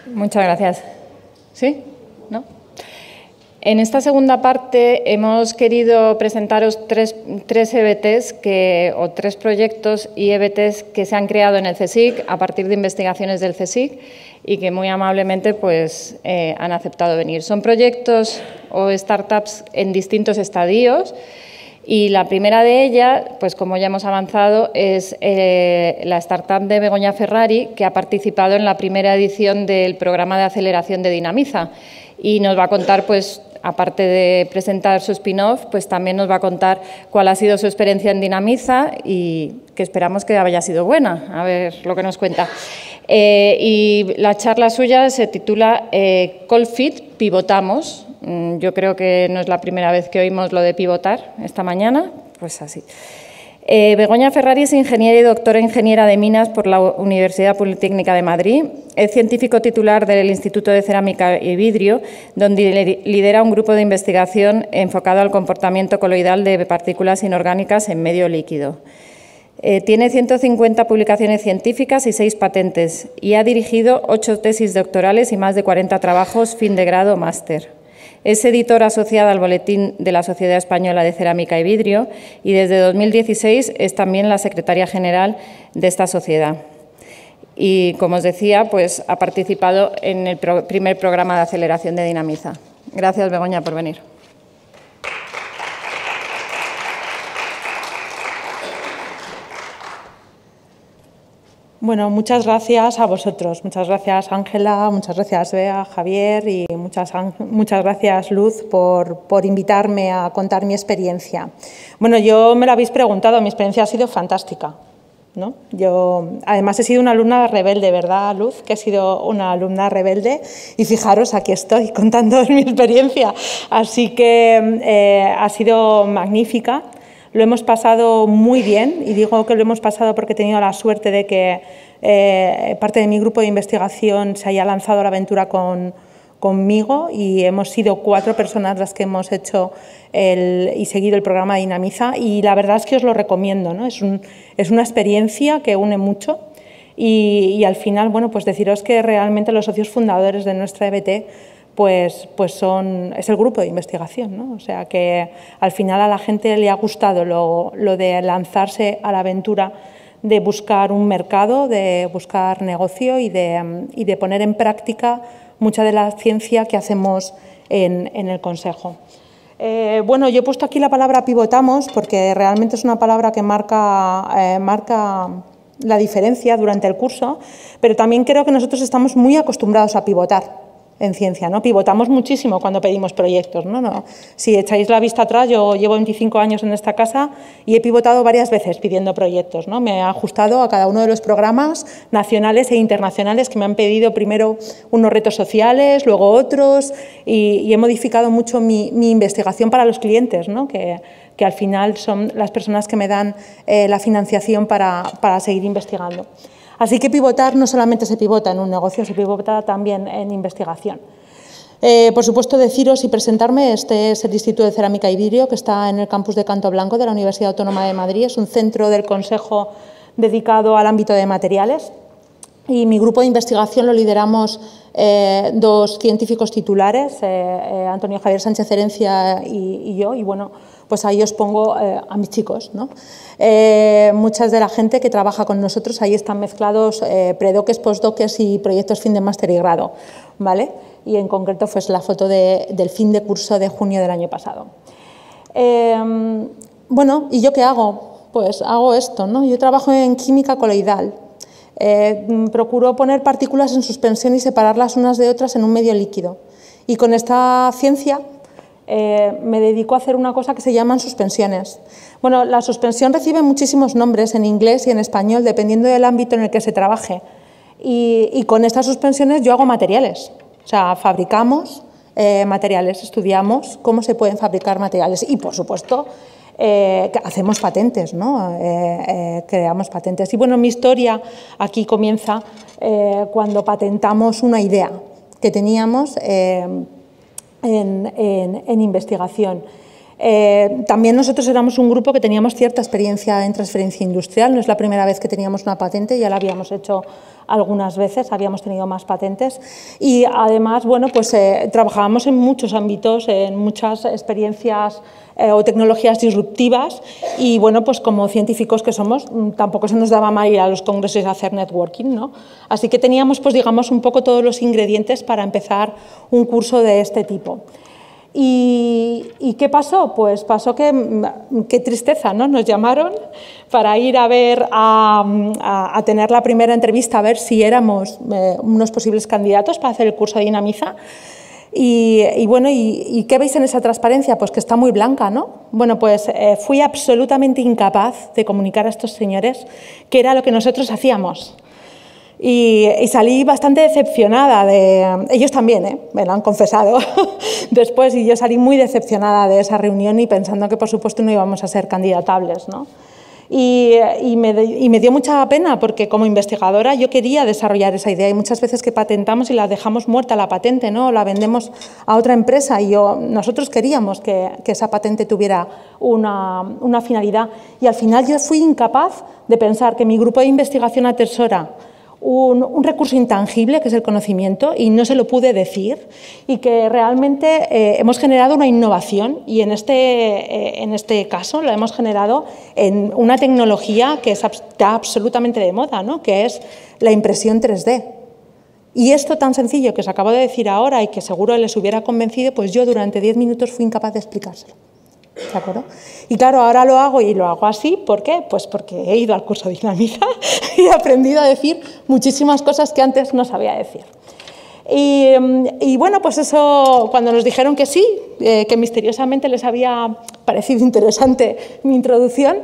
Muchas gracias. ¿Sí? ¿No? En esta segunda parte hemos querido presentaros tres EBTs o tres proyectos y EBTs que se han creado en el CSIC a partir de investigaciones del CSIC y que muy amablemente pues, han aceptado venir. Son proyectos o startups en distintos estadios y la primera de ellas, pues como ya hemos avanzado, es la startup de Begoña Ferrari, que ha participado en la primera edición del programa de aceleración de Dinamiza y nos va a contar, pues, aparte de presentar su spin-off, pues también nos va a contar cuál ha sido su experiencia en Dinamiza y que esperamos que haya sido buena. A ver lo que nos cuenta. Y la charla suya se titula Cold Fit, pivotamos. Yo creo que no es la primera vez que oímos lo de pivotar esta mañana, pues así. Begoña Ferrari es ingeniera y doctora ingeniera de minas por la Universidad Politécnica de Madrid. Es científico titular del Instituto de Cerámica y Vidrio, donde lidera un grupo de investigación enfocado al comportamiento coloidal de partículas inorgánicas en medio líquido. Tiene 150 publicaciones científicas y 6 patentes y ha dirigido 8 tesis doctorales y más de 40 trabajos fin de grado o máster. Es editora asociada al Boletín de la Sociedad Española de Cerámica y Vidrio y desde 2016 es también la secretaria general de esta sociedad. Y, como os decía, pues, ha participado en el primer programa de aceleración de Dinamiza. Gracias, Begoña, por venir. Bueno, muchas gracias a vosotros. Muchas gracias, Ángela, muchas gracias, Bea, Javier y muchas gracias, Luz, por invitarme a contar mi experiencia. Bueno, yo me lo habéis preguntado, mi experiencia ha sido fantástica, ¿no? Yo, además, he sido una alumna rebelde, ¿verdad, Luz? Que he sido una alumna rebelde y fijaros, aquí estoy contando mi experiencia. Así que ha sido magnífica. Lo hemos pasado muy bien y digo que lo hemos pasado porque he tenido la suerte de que parte de mi grupo de investigación se haya lanzado a la aventura conmigo y hemos sido 4 personas las que hemos hecho y seguido el programa Dinamiza y la verdad es que os lo recomiendo, ¿no? Es una experiencia que une mucho y al final, bueno, pues deciros que realmente los socios fundadores de nuestra EBT pues es el grupo de investigación, ¿no? O sea que al final a la gente le ha gustado lo de lanzarse a la aventura de buscar un mercado, de buscar negocio y de poner en práctica mucha de la ciencia que hacemos en el Consejo. Bueno, yo he puesto aquí la palabra pivotamos porque realmente es una palabra que marca la diferencia durante el curso, pero también creo que nosotros estamos muy acostumbrados a pivotar en ciencia, ¿no? Pivotamos muchísimo cuando pedimos proyectos, ¿no? Si echáis la vista atrás, yo llevo 25 años en esta casa y he pivotado varias veces pidiendo proyectos, ¿no? Me he ajustado a cada uno de los programas nacionales e internacionales que me han pedido primero unos retos sociales, luego otros y he modificado mucho mi investigación para los clientes, ¿no? Que al final son las personas que me dan la financiación para seguir investigando. Así que pivotar no solamente se pivota en un negocio, se pivota también en investigación. Por supuesto, deciros y presentarme, este es el Instituto de Cerámica y Vidrio, que está en el campus de Canto Blanco de la Universidad Autónoma de Madrid. Es un centro del Consejo dedicado al ámbito de materiales y mi grupo de investigación lo lideramos 2 científicos titulares, Antonio Javier Sánchez Herencia y yo, y bueno, pues ahí os pongo a mis chicos, ¿no? Muchas de la gente que trabaja con nosotros, ahí están mezclados predoques, postdoques y proyectos fin de máster y grado, ¿vale? Y en concreto pues la foto del fin de curso de junio del año pasado. Bueno, ¿y yo qué hago? Pues hago esto, ¿no? Yo trabajo en química coloidal. Procuro poner partículas en suspensión y separarlas unas de otras en un medio líquido. Y con esta ciencia me dedico a hacer una cosa que se llaman suspensiones. Bueno, la suspensión recibe muchísimos nombres en inglés y en español, dependiendo del ámbito en el que se trabaje. Y con estas suspensiones yo hago materiales. O sea, fabricamos materiales, estudiamos cómo se pueden fabricar materiales y, por supuesto, hacemos patentes, ¿no? Creamos patentes. Y bueno, mi historia aquí comienza cuando patentamos una idea que teníamos en investigación. También nosotros éramos un grupo que teníamos cierta experiencia en transferencia industrial, no es la primera vez que teníamos una patente, ya la habíamos hecho algunas veces, habíamos tenido más patentes y además, bueno, pues trabajábamos en muchos ámbitos, en muchas experiencias o tecnologías disruptivas y, bueno, pues como científicos que somos, tampoco se nos daba mal ir a los congresos y hacer networking, ¿no? Así que teníamos, pues digamos, un poco todos los ingredientes para empezar un curso de este tipo. ¿Y qué pasó? Pues pasó que, qué tristeza, ¿no? Nos llamaron para ir a ver, a tener la primera entrevista, a ver si éramos unos posibles candidatos para hacer el curso de Dinamiza. Y bueno, ¿y qué veis en esa transparencia? Pues que está muy blanca, ¿no? Bueno, pues fui absolutamente incapaz de comunicar a estos señores qué era lo que nosotros hacíamos. Y salí bastante decepcionada de... Ellos también, me lo han confesado después, y yo salí muy decepcionada de esa reunión y pensando que, por supuesto, no íbamos a ser candidatables, ¿no? Y me dio mucha pena porque, como investigadora, yo quería desarrollar esa idea y muchas veces que patentamos y la dejamos muerta la patente, ¿no? O la vendemos a otra empresa y nosotros queríamos que esa patente tuviera una finalidad y al final yo fui incapaz de pensar que mi grupo de investigación atesora un recurso intangible que es el conocimiento y no se lo pude decir y que realmente hemos generado una innovación y en este caso lo hemos generado en una tecnología que está absolutamente de moda, ¿no? Que es la impresión 3D. Y esto tan sencillo que os acabo de decir ahora y que seguro les hubiera convencido, pues yo durante 10 minutos fui incapaz de explicárselo. ¿De acuerdo? Y claro, ahora lo hago y lo hago así. ¿Por qué? Pues porque he ido al curso de Dinamiza y he aprendido a decir muchísimas cosas que antes no sabía decir. Y bueno, pues eso, cuando nos dijeron que sí, que misteriosamente les había parecido interesante mi introducción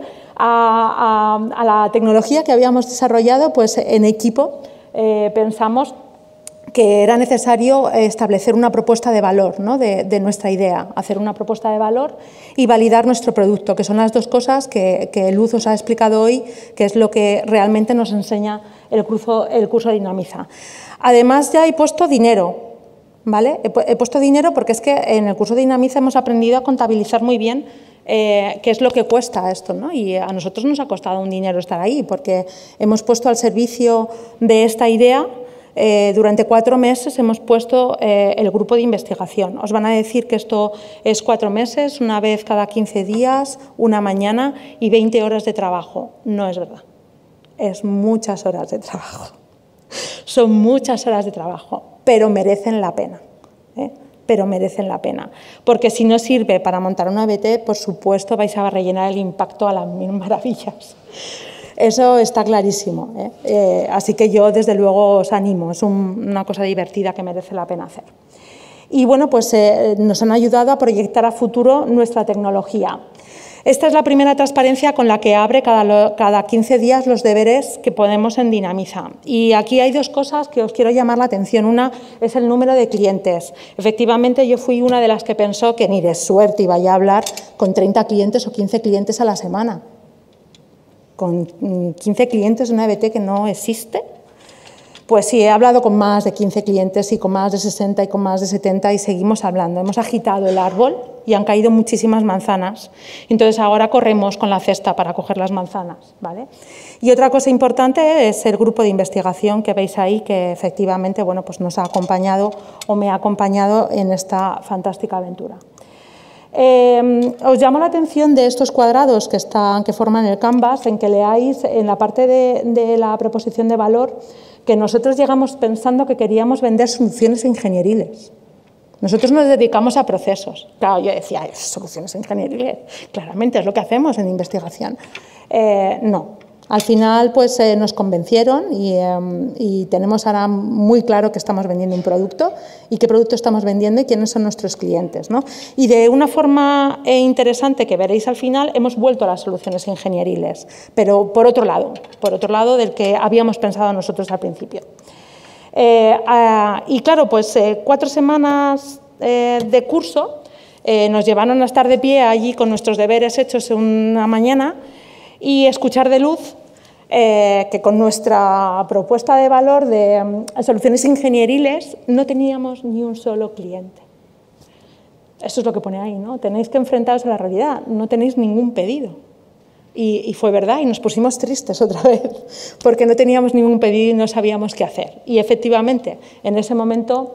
a la tecnología que habíamos desarrollado, pues en equipo pensamos que era necesario establecer una propuesta de valor, ¿no? de nuestra idea, hacer una propuesta de valor y validar nuestro producto, que son las dos cosas que Luz os ha explicado hoy, que es lo que realmente nos enseña el curso de Dinamiza. Además, ya he puesto dinero, ¿vale? He puesto dinero porque es que en el curso de Dinamiza hemos aprendido a contabilizar muy bien qué es lo que cuesta esto, ¿no? Y a nosotros nos ha costado un dinero estar ahí, porque hemos puesto al servicio de esta idea. Durante 4 meses hemos puesto el grupo de investigación. Os van a decir que esto es 4 meses, una vez cada 15 días, una mañana y 20 horas de trabajo. No es verdad. Es muchas horas de trabajo. Son muchas horas de trabajo, pero merecen la pena. Pero merecen la pena. Porque si no sirve para montar una EBT, por supuesto vais a rellenar el impacto a las mil maravillas. Eso está clarísimo, así que yo desde luego os animo, es una cosa divertida que merece la pena hacer. Y bueno, pues nos han ayudado a proyectar a futuro nuestra tecnología. Esta es la primera transparencia con la que abre cada 15 días los deberes que ponemos en Dinamiza. Y aquí hay 2 cosas que os quiero llamar la atención. Una es el número de clientes. Efectivamente, yo fui una de las que pensó que ni de suerte iba a hablar con 30 clientes o 15 clientes a la semana. Con 15 clientes una EBT que no existe, pues sí, he hablado con más de 15 clientes y con más de 60 y con más de 70 y seguimos hablando. Hemos agitado el árbol y han caído muchísimas manzanas. Entonces ahora corremos con la cesta para coger las manzanas, ¿vale? Y otra cosa importante es el grupo de investigación que veis ahí, que efectivamente, bueno, pues nos ha acompañado o me ha acompañado en esta fantástica aventura. Os llamo la atención de estos cuadrados que forman el canvas, en que leáis en la parte de la proposición de valor que nosotros llegamos pensando que queríamos vender soluciones ingenieriles. Nosotros nos dedicamos a procesos. Claro, yo decía, soluciones ingenieriles, claramente es lo que hacemos en investigación. No. Al final, pues nos convencieron y tenemos ahora muy claro que estamos vendiendo un producto y qué producto estamos vendiendo y quiénes son nuestros clientes, ¿no? Y de una forma interesante que veréis al final, hemos vuelto a las soluciones ingenieriles, pero por otro lado del que habíamos pensado nosotros al principio. Y claro, pues 4 semanas de curso nos llevaron a estar de pie allí con nuestros deberes hechos en una mañana y escuchar de Luz que con nuestra propuesta de valor de soluciones ingenieriles no teníamos ni un solo cliente. Esto es lo que pone ahí, ¿no? Tenéis que enfrentaros a la realidad, no tenéis ningún pedido. Y fue verdad, y nos pusimos tristes otra vez, porque no teníamos ningún pedido y no sabíamos qué hacer. Y efectivamente, en ese momento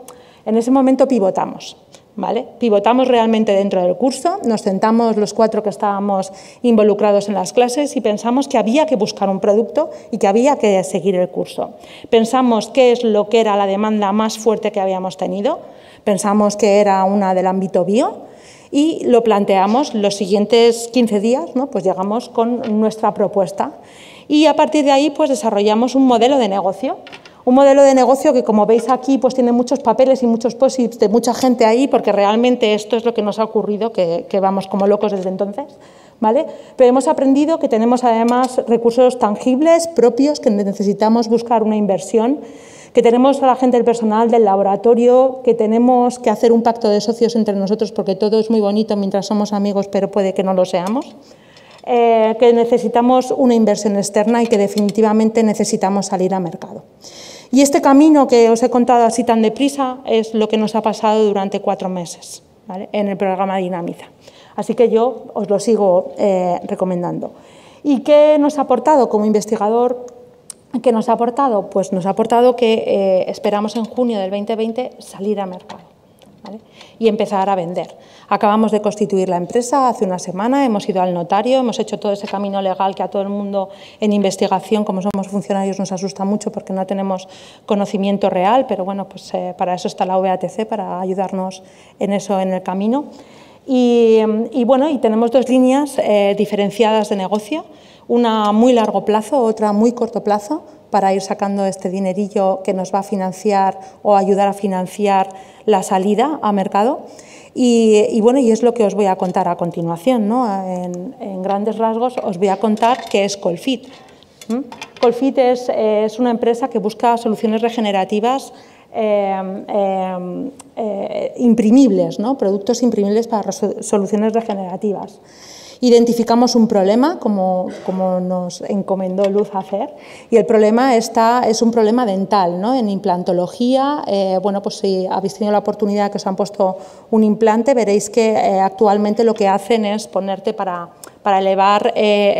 pivotamos, ¿vale? Pivotamos realmente dentro del curso, nos sentamos los 4 que estábamos involucrados en las clases y pensamos que había que buscar un producto y que había que seguir el curso. Pensamos qué es lo que era la demanda más fuerte que habíamos tenido, pensamos que era una del ámbito bio, y lo planteamos los siguientes 15 días, ¿no? Pues llegamos con nuestra propuesta y a partir de ahí pues desarrollamos un modelo de negocio. Un modelo de negocio que, como veis aquí, pues tiene muchos papeles y muchos post-its de mucha gente ahí, porque realmente esto es lo que nos ha ocurrido, que vamos como locos desde entonces, ¿vale? Pero hemos aprendido que tenemos además recursos tangibles propios, que necesitamos buscar una inversión, que tenemos a la gente del personal del laboratorio, que tenemos que hacer un pacto de socios entre nosotros, porque todo es muy bonito mientras somos amigos, pero puede que no lo seamos, que necesitamos una inversión externa y que definitivamente necesitamos salir a mercado. Y este camino que os he contado así tan deprisa es lo que nos ha pasado durante 4 meses, ¿vale? En el programa Dinamiza. Así que yo os lo sigo recomendando. ¿Y qué nos ha aportado como investigador? ¿Qué nos ha aportado? Pues nos ha aportado que esperamos en junio del 2020 salir a mercado, ¿vale? Y empezar a vender. Acabamos de constituir la empresa hace una semana, hemos ido al notario, hemos hecho todo ese camino legal que a todo el mundo en investigación, como somos funcionarios, nos asusta mucho porque no tenemos conocimiento real, pero bueno, pues para eso está la VATC, para ayudarnos en eso, en el camino. Y bueno, y tenemos 2 líneas diferenciadas de negocio, una a muy largo plazo, otra a muy corto plazo, para ir sacando este dinerillo que nos va a financiar o ayudar a financiar la salida a mercado. Y bueno, y es lo que os voy a contar a continuación, ¿no? En grandes rasgos os voy a contar qué es Colfit. Colfit es una empresa que busca soluciones regenerativas imprimibles, ¿no? Productos imprimibles para soluciones regenerativas. Identificamos un problema, como nos encomendó Luz hacer, y el problema es un problema dental, ¿no? En implantología, bueno, pues si habéis tenido la oportunidad que os han puesto un implante, veréis que actualmente lo que hacen es ponerte para elevar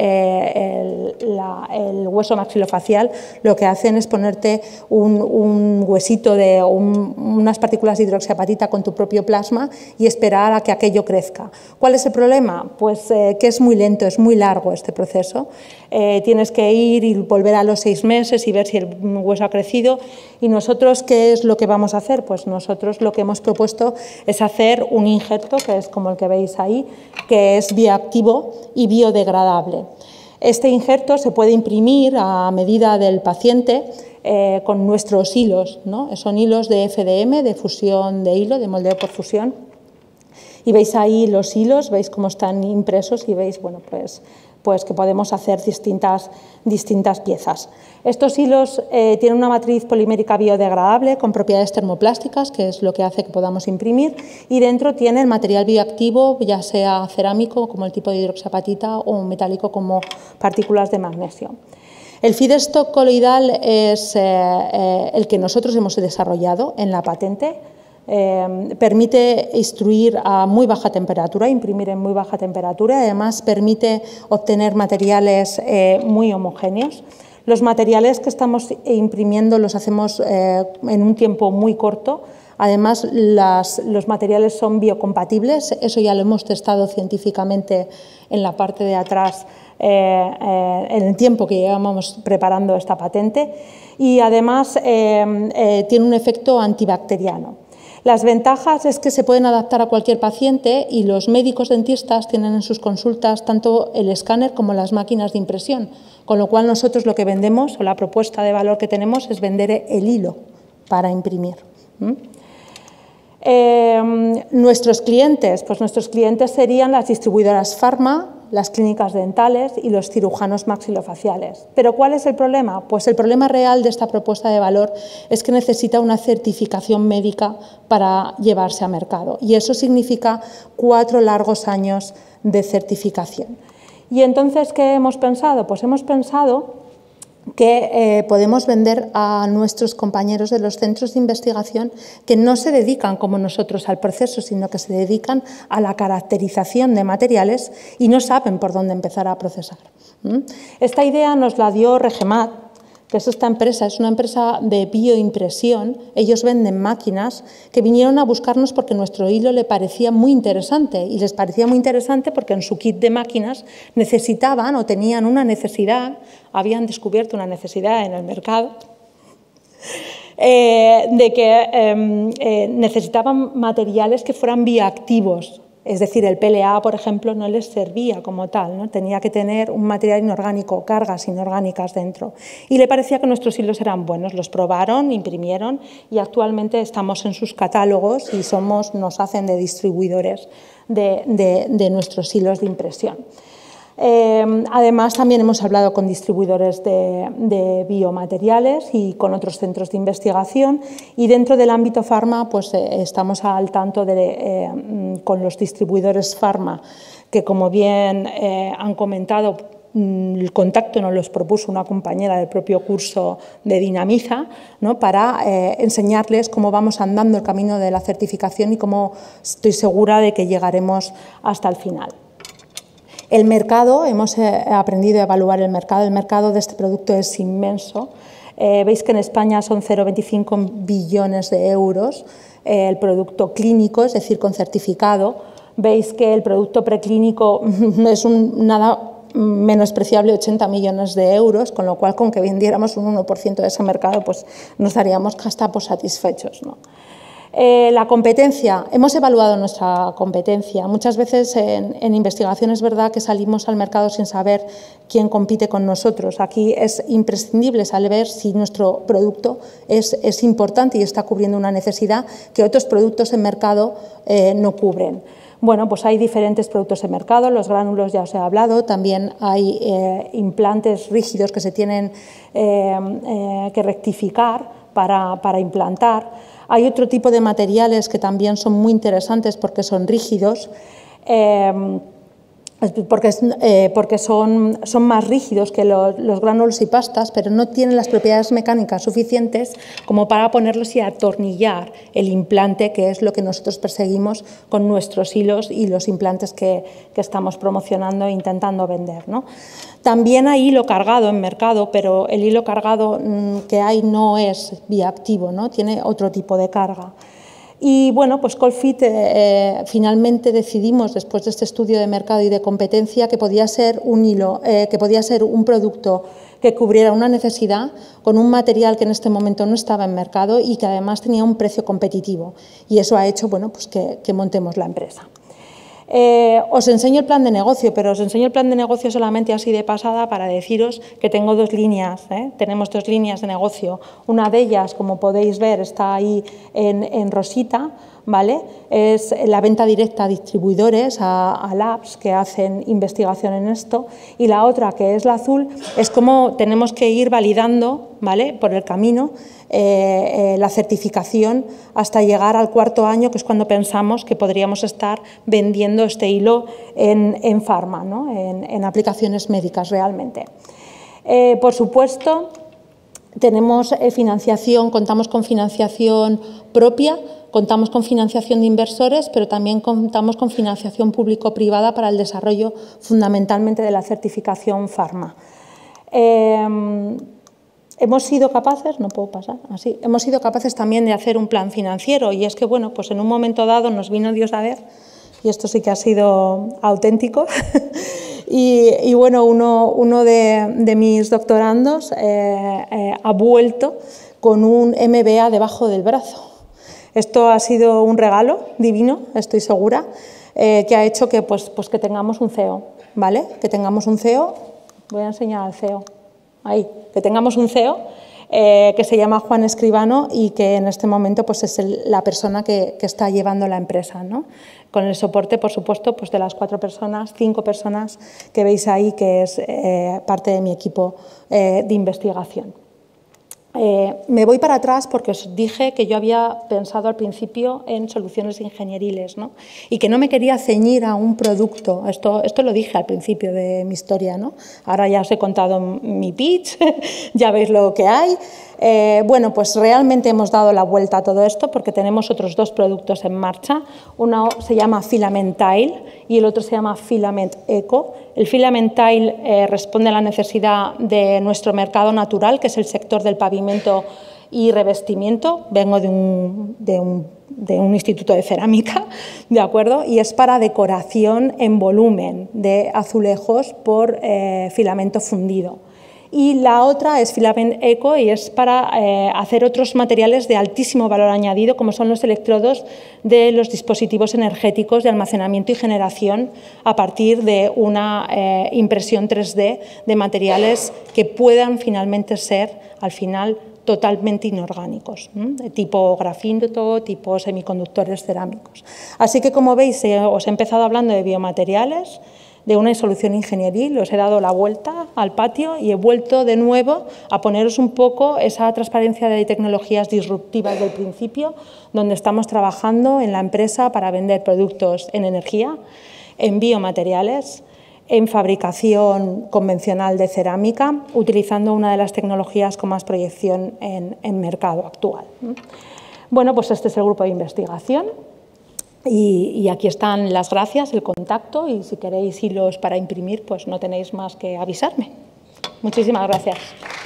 el hueso maxilofacial, lo que hacen es ponerte un huesito de unas partículas de hidroxiapatita con tu propio plasma y esperar a que aquello crezca. ¿Cuál es el problema? Pues que es muy lento, es muy largo este proceso. Tienes que ir y volver a los 6 meses y ver si el hueso ha crecido. ¿Y nosotros qué es lo que vamos a hacer? Pues nosotros lo que hemos propuesto es hacer un injerto, que es como el que veis ahí, que es bioactivo y biodegradable. Este injerto se puede imprimir a medida del paciente con nuestros hilos, ¿no? Son hilos de FDM, de fusión de hilo, de moldeo por fusión. Y veis ahí los hilos, veis cómo están impresos y veis, bueno, pues que podemos hacer distintas piezas. Estos hilos tienen una matriz polimérica biodegradable con propiedades termoplásticas, que es lo que hace que podamos imprimir, y dentro tiene el material bioactivo, ya sea cerámico, como el tipo de hidroxiapatita, o metálico, como partículas de magnesio. El feedstock coloidal es el que nosotros hemos desarrollado en la patente. Permite extruir a muy baja temperatura, imprimir en muy baja temperatura, además permite obtener materiales muy homogéneos. Los materiales que estamos imprimiendo los hacemos en un tiempo muy corto. Además, los materiales son biocompatibles, eso ya lo hemos testado científicamente en la parte de atrás en el tiempo que llevábamos preparando esta patente, y además tiene un efecto antibacteriano. Las ventajas es que se pueden adaptar a cualquier paciente y los médicos dentistas tienen en sus consultas tanto el escáner como las máquinas de impresión, con lo cual nosotros lo que vendemos o la propuesta de valor que tenemos es vender el hilo para imprimir. Nuestros clientes, pues nuestros clientes serían las distribuidoras farma, las clínicas dentales y los cirujanos maxilofaciales. ¿Pero cuál es el problema? Pues el problema real de esta propuesta de valor es que necesita una certificación médica para llevarse a mercado, y eso significa 4 largos años de certificación. ¿Y entonces qué hemos pensado? Pues hemos pensado que podemos vender a nuestros compañeros de los centros de investigación que no se dedican como nosotros al proceso, sino que se dedican a la caracterización de materiales y no saben por dónde empezar a procesar. Esta idea nos la dio Regemat, que es esta empresa, es una empresa de bioimpresión. Ellos venden máquinas que vinieron a buscarnos porque nuestro hilo le parecía muy interesante, y les parecía muy interesante porque en su kit de máquinas necesitaban o tenían una necesidad, habían descubierto una necesidad en el mercado de que necesitaban materiales que fueran bioactivos. Es decir, el PLA, por ejemplo, no les servía como tal, ¿no? Tenía que tener un material inorgánico, cargas inorgánicas dentro. Y le parecía que nuestros hilos eran buenos. Los probaron, imprimieron y actualmente estamos en sus catálogos y nos hacen de distribuidores de nuestros hilos de impresión. Además, también hemos hablado con distribuidores de biomateriales y con otros centros de investigación, y dentro del ámbito farma pues, estamos al tanto con los distribuidores farma, que como bien han comentado, el contacto nos los propuso una compañera del propio curso de Dinamiza, ¿no? Para enseñarles cómo vamos andando el camino de la certificación y cómo estoy segura de que llegaremos hasta el final. El mercado, hemos aprendido a evaluar el mercado de este producto es inmenso. Veis que en España son 0,25 billones de euros el producto clínico, es decir, con certificado. Veis que el producto preclínico es nada menospreciable, 80 millones de euros, con lo cual con que vendiéramos un 1% de ese mercado pues nos daríamos hasta por satisfechos, ¿no? La competencia, hemos evaluado nuestra competencia. Muchas veces en investigación es verdad que salimos al mercado sin saber quién compite con nosotros. Aquí es imprescindible saber si nuestro producto es importante y está cubriendo una necesidad que otros productos en mercado no cubren. Bueno, pues hay diferentes productos en mercado, los gránulos ya os he hablado, también hay implantes rígidos que se tienen que rectificar para implantar. Hay otro tipo de materiales que también son muy interesantes porque son rígidos, porque son más rígidos que los gránulos y pastas, pero no tienen las propiedades mecánicas suficientes como para ponerlos y atornillar el implante, que es lo que nosotros perseguimos con nuestros hilos y los implantes que estamos promocionando e intentando vender, ¿no? También hay hilo cargado en mercado, pero el hilo cargado que hay no es bioactivo, ¿no? Tiene otro tipo de carga. Y bueno, pues Colfit finalmente decidimos, después de este estudio de mercado y de competencia, que podía ser un hilo, que podía ser un producto que cubriera una necesidad con un material que en este momento no estaba en mercado y que además tenía un precio competitivo. Y eso ha hecho, bueno, pues que montemos la empresa. Os enseño el plan de negocio, pero os enseño el plan de negocio solamente así de pasada para deciros que tengo dos líneas, tenemos dos líneas de negocio. Una de ellas, como podéis ver, está ahí en rosita, ¿vale? Es la venta directa a distribuidores, a labs que hacen investigación en esto, y la otra, que es la azul, es cómo tenemos que ir validando, ¿vale?, por el camino la certificación hasta llegar al cuarto año, que es cuando pensamos que podríamos estar vendiendo este hilo en farma, ¿no?, en aplicaciones médicas realmente. Por supuesto, tenemos financiación, contamos con financiación propia, contamos con financiación de inversores, pero también contamos con financiación público-privada para el desarrollo fundamentalmente de la certificación farma. Hemos sido capaces, no puedo pasar, así, hemos sido capaces también de hacer un plan financiero, y es que, bueno, pues en un momento dado nos vino Dios a ver, y esto sí que ha sido auténtico, y bueno, uno de mis doctorandos ha vuelto con un MBA debajo del brazo. Esto ha sido un regalo divino, estoy segura, que ha hecho que, pues que tengamos un CEO, ¿vale? Que tengamos un CEO, voy a enseñar al CEO, ahí, que tengamos un CEO que se llama Juan Escribano y que en este momento pues es la persona que está llevando la empresa, ¿no? Con el soporte, por supuesto, pues de las 5 personas que veis ahí, que es parte de mi equipo de investigación. Me voy para atrás porque os dije que yo había pensado al principio en soluciones ingenieriles, ¿no? Y que no me quería ceñir a un producto. Esto lo dije al principio de mi historia, ¿no? Ahora ya os he contado mi pitch, ya veis lo que hay. Bueno, pues realmente hemos dado la vuelta a todo esto porque tenemos otros dos productos en marcha. Uno se llama Filament Tile y el otro se llama Filament Eco. El Filament Tile responde a la necesidad de nuestro mercado natural, que es el sector del pavimento y revestimiento. Vengo de un instituto de cerámica, ¿de acuerdo? Y es para decoración en volumen de azulejos por filamento fundido. Y la otra es Filament Eco y es para hacer otros materiales de altísimo valor añadido, como son los electrodos de los dispositivos energéticos de almacenamiento y generación a partir de una impresión 3D de materiales que puedan finalmente ser, al final, totalmente inorgánicos, de tipo grafito, tipo semiconductores cerámicos. Así que, como veis, os he empezado hablando de biomateriales, de una solución ingenieril, os he dado la vuelta al patio y he vuelto de nuevo a poneros un poco esa transparencia de tecnologías disruptivas del principio, donde estamos trabajando en la empresa para vender productos en energía, en biomateriales, en fabricación convencional de cerámica, utilizando una de las tecnologías con más proyección en mercado actual. Bueno, pues este es el grupo de investigación. Y aquí están las gracias, el contacto, y si queréis hilos para imprimir, pues no tenéis más que avisarme. Muchísimas gracias.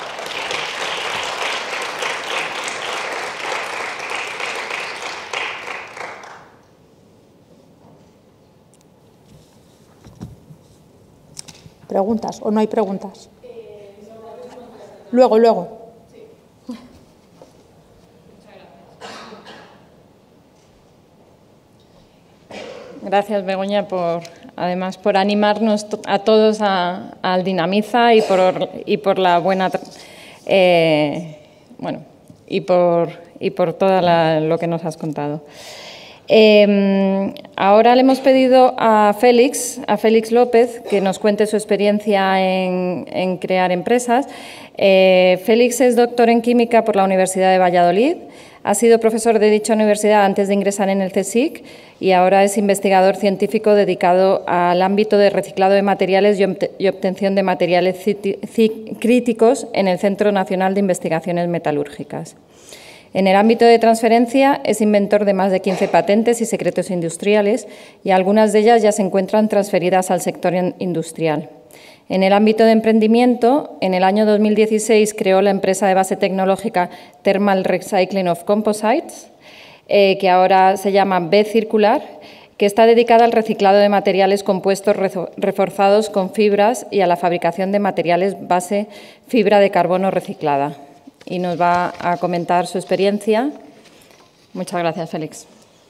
¿Preguntas o no hay preguntas? Luego. Gracias, Begoña, además por animarnos a todos al Dinamiza y por la buena y por todo lo que nos has contado. Ahora le hemos pedido a Félix López, que nos cuente su experiencia en crear empresas. Félix es doctor en química por la Universidad de Valladolid. Ha sido profesor de dicha universidad antes de ingresar en el CSIC y ahora es investigador científico dedicado al ámbito de reciclado de materiales y obtención de materiales críticos en el Centro Nacional de Investigaciones Metalúrgicas. En el ámbito de transferencia es inventor de más de 15 patentes y secretos industriales y algunas de ellas ya se encuentran transferidas al sector industrial. En el ámbito de emprendimiento, en el año 2016 creó la empresa de base tecnológica Thermal Recycling of Composites, que ahora se llama B-Circular, que está dedicada al reciclado de materiales compuestos reforzados con fibras y a la fabricación de materiales base fibra de carbono reciclada. Y nos va a comentar su experiencia. Muchas gracias, Félix.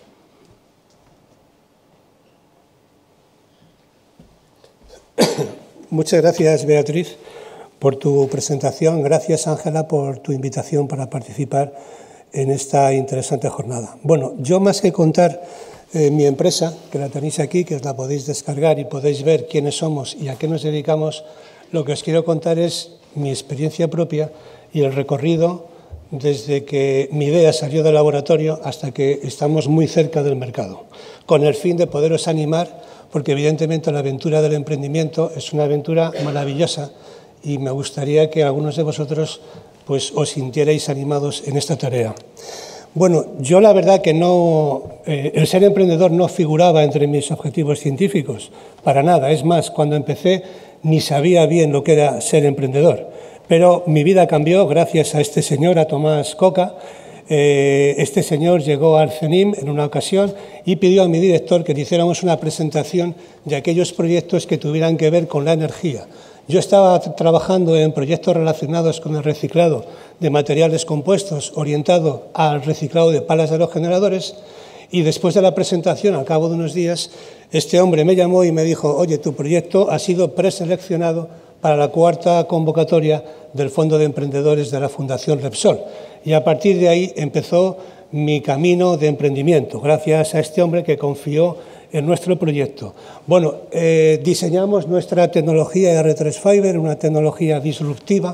Muchas gracias, Beatriz, por tu presentación. Gracias, Ángela, por tu invitación para participar en esta interesante jornada. Bueno, yo más que contar mi empresa, que la tenéis aquí, que os la podéis descargar y podéis ver quiénes somos y a qué nos dedicamos, lo que os quiero contar es mi experiencia propia y el recorrido desde que mi idea salió del laboratorio hasta que estamos muy cerca del mercado, con el fin de poderos animar, porque evidentemente la aventura del emprendimiento es una aventura maravillosa y me gustaría que algunos de vosotros pues, os sintierais animados en esta tarea. Bueno, yo la verdad que el ser emprendedor no figuraba entre mis objetivos científicos, para nada. Es más, cuando empecé ni sabía bien lo que era ser emprendedor. Pero mi vida cambió gracias a este señor, a Tomás Coca. Este señor llegó al CENIM en una ocasión y pidió a mi director que le hiciéramos una presentación de aquellos proyectos que tuvieran que ver con la energía. Yo estaba trabajando en proyectos relacionados con el reciclado de materiales compuestos, orientado al reciclado de palas de los generadores, y después de la presentación, al cabo de unos días, este hombre me llamó y me dijo: oye, tu proyecto ha sido preseleccionado para la 4ª convocatoria del Fondo de Emprendedores de la Fundación Repsol. Y a partir de ahí empezó mi camino de emprendimiento, gracias a este hombre que confió en nuestro proyecto. Bueno, diseñamos nuestra tecnología R3 Fiber, una tecnología disruptiva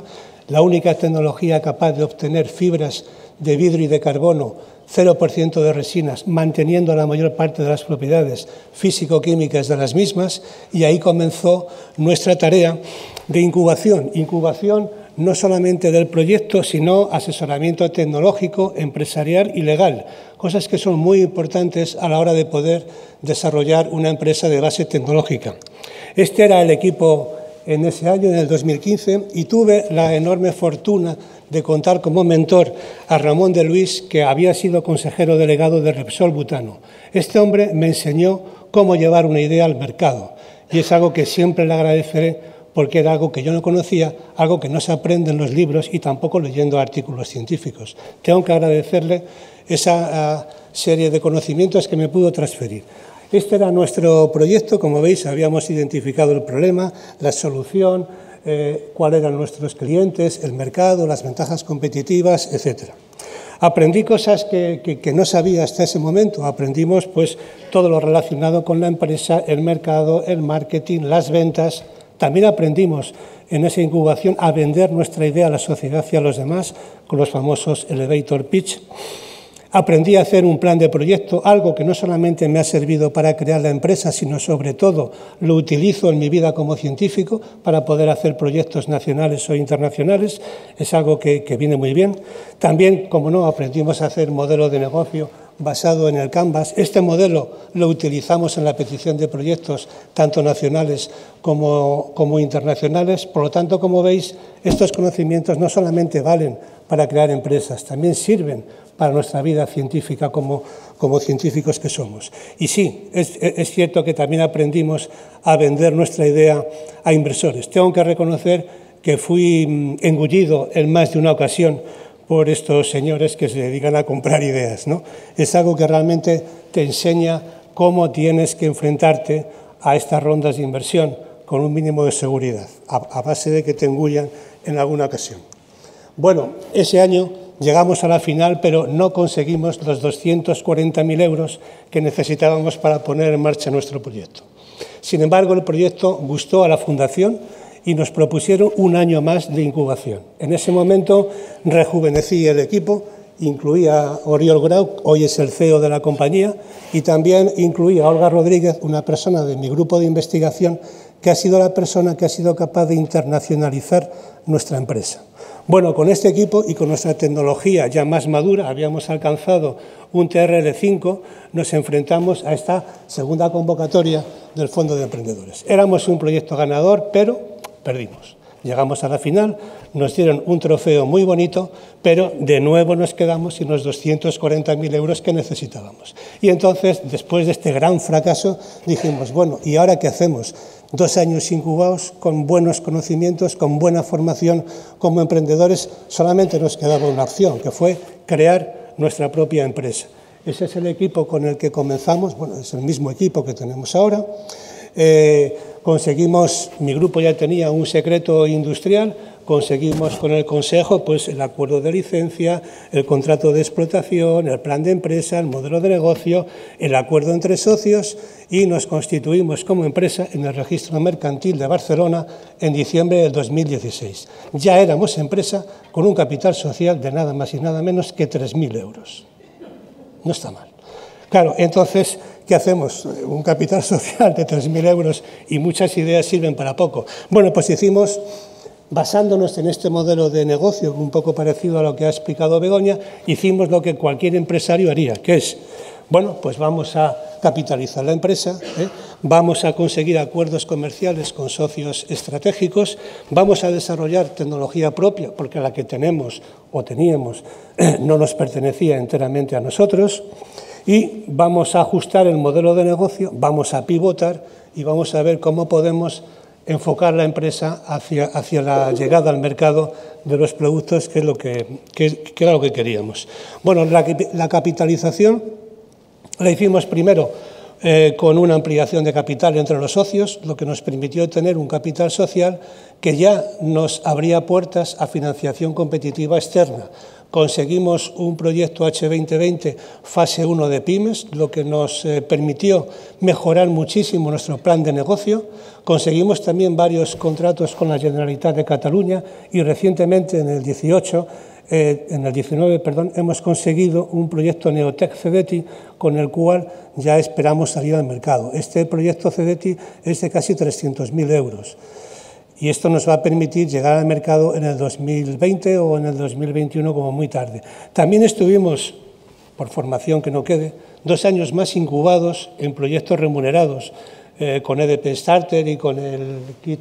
la única tecnología capaz de obtener fibras de vidrio y de carbono, 0% de resinas, manteniendo la mayor parte de las propiedades físico-químicas de las mismas, y ahí comenzó nuestra tarea de incubación. Incubación no solamente del proyecto, sino asesoramiento tecnológico, empresarial y legal, cosas que son muy importantes a la hora de poder desarrollar una empresa de base tecnológica. Este era el equipo en ese año, en el 2015, y tuve la enorme fortuna de contar como mentor a Ramón de Luis, que había sido consejero delegado de Repsol Butano. Este hombre me enseñó cómo llevar una idea al mercado, y es algo que siempre le agradeceré, porque era algo que yo no conocía, algo que no se aprende en los libros y tampoco leyendo artículos científicos. Tengo que agradecerle esa serie de conocimientos que me pudo transferir. Este era nuestro proyecto, como veis, habíamos identificado el problema, la solución, cuáles eran nuestros clientes, el mercado, las ventajas competitivas, etc. Aprendí cosas que no sabía hasta ese momento. Aprendimos pues, todo lo relacionado con la empresa, el mercado, el marketing, las ventas. También aprendimos en esa incubación a vender nuestra idea a la sociedad y a los demás con los famosos elevator pitch. Aprendí a hacer un plan de proyecto, algo que no solamente me ha servido para crear la empresa, sino sobre todo lo utilizo en mi vida como científico para poder hacer proyectos nacionales o internacionales. Es algo que viene muy bien. También, como no, aprendimos a hacer modelo de negocio basado en el Canvas. Este modelo lo utilizamos en la petición de proyectos tanto nacionales como internacionales. Por lo tanto, como veis, estos conocimientos no solamente valen para crear empresas, también sirven para nuestra vida científica como científicos que somos. Y sí, es cierto que también aprendimos a vender nuestra idea a inversores. Tengo que reconocer que fui engullido en más de una ocasión por estos señores que se dedican a comprar ideas, ¿no? Es algo que realmente te enseña cómo tienes que enfrentarte a estas rondas de inversión con un mínimo de seguridad, a base de que te engullan en alguna ocasión. Bueno, ese año llegamos a la final, pero no conseguimos los 240.000 euros que necesitábamos para poner en marcha nuestro proyecto. Sin embargo, el proyecto gustó a la Fundación y nos propusieron un año más de incubación. En ese momento rejuvenecí el equipo, incluía a Oriol Grau, hoy es el CEO de la compañía, y también incluía a Olga Rodríguez, una persona de mi grupo de investigación, que ha sido la persona que ha sido capaz de internacionalizar nuestra empresa. Bueno, con este equipo y con nuestra tecnología ya más madura, habíamos alcanzado un TRL5, nos enfrentamos a esta segunda convocatoria del Fondo de Emprendedores. Éramos un proyecto ganador, pero perdimos. Llegamos a la final, nos dieron un trofeo muy bonito, pero de nuevo nos quedamos sin los 240.000 euros que necesitábamos. Y entonces, después de este gran fracaso, dijimos, bueno, ¿y ahora qué hacemos? 2 años incubados, con buenos conocimientos, con buena formación como emprendedores, solamente nos quedaba una opción, que fue crear nuestra propia empresa. Ese es el equipo con el que comenzamos, bueno, es el mismo equipo que tenemos ahora. Conseguimos, mi grupo ya tenía un secreto industrial, conseguimos con el Consejo pues, el acuerdo de licencia, el contrato de explotación, el plan de empresa, el modelo de negocio, el acuerdo entre socios y nos constituimos como empresa en el registro mercantil de Barcelona en diciembre del 2016. Ya éramos empresa con un capital social de nada más y nada menos que 3.000 euros. No está mal. Claro, entonces, ¿qué hacemos? Un capital social de 3.000 euros y muchas ideas sirven para poco. Bueno, pues hicimos, basándonos en este modelo de negocio, un poco parecido a lo que ha explicado Begoña, hicimos lo que cualquier empresario haría, que es, bueno, pues vamos a capitalizar la empresa, vamos a conseguir acuerdos comerciales con socios estratégicos, vamos a desarrollar tecnología propia, porque la que tenemos o teníamos no nos pertenecía enteramente a nosotros, y vamos a ajustar el modelo de negocio, vamos a pivotar y vamos a ver cómo podemos enfocar la empresa hacia la llegada al mercado de los productos, que era lo que queríamos. Bueno, la capitalización la hicimos primero con una ampliación de capital entre los socios, lo que nos permitió tener un capital social que ya nos abría puertas a financiación competitiva externa, conseguimos un proyecto H2020 fase 1 de pymes, lo que nos permitió mejorar muchísimo nuestro plan de negocio. Conseguimos también varios contratos con la Generalitat de Cataluña y recientemente en el 19, hemos conseguido un proyecto Neotec Cedeti con el cual ya esperamos salir al mercado. Este proyecto Cedeti es de casi 300.000 euros y esto nos va a permitir llegar al mercado en el 2020 o en el 2021 como muy tarde. También estuvimos, por formación que no quede, 2 años más incubados en proyectos remunerados con EDP Starter y con el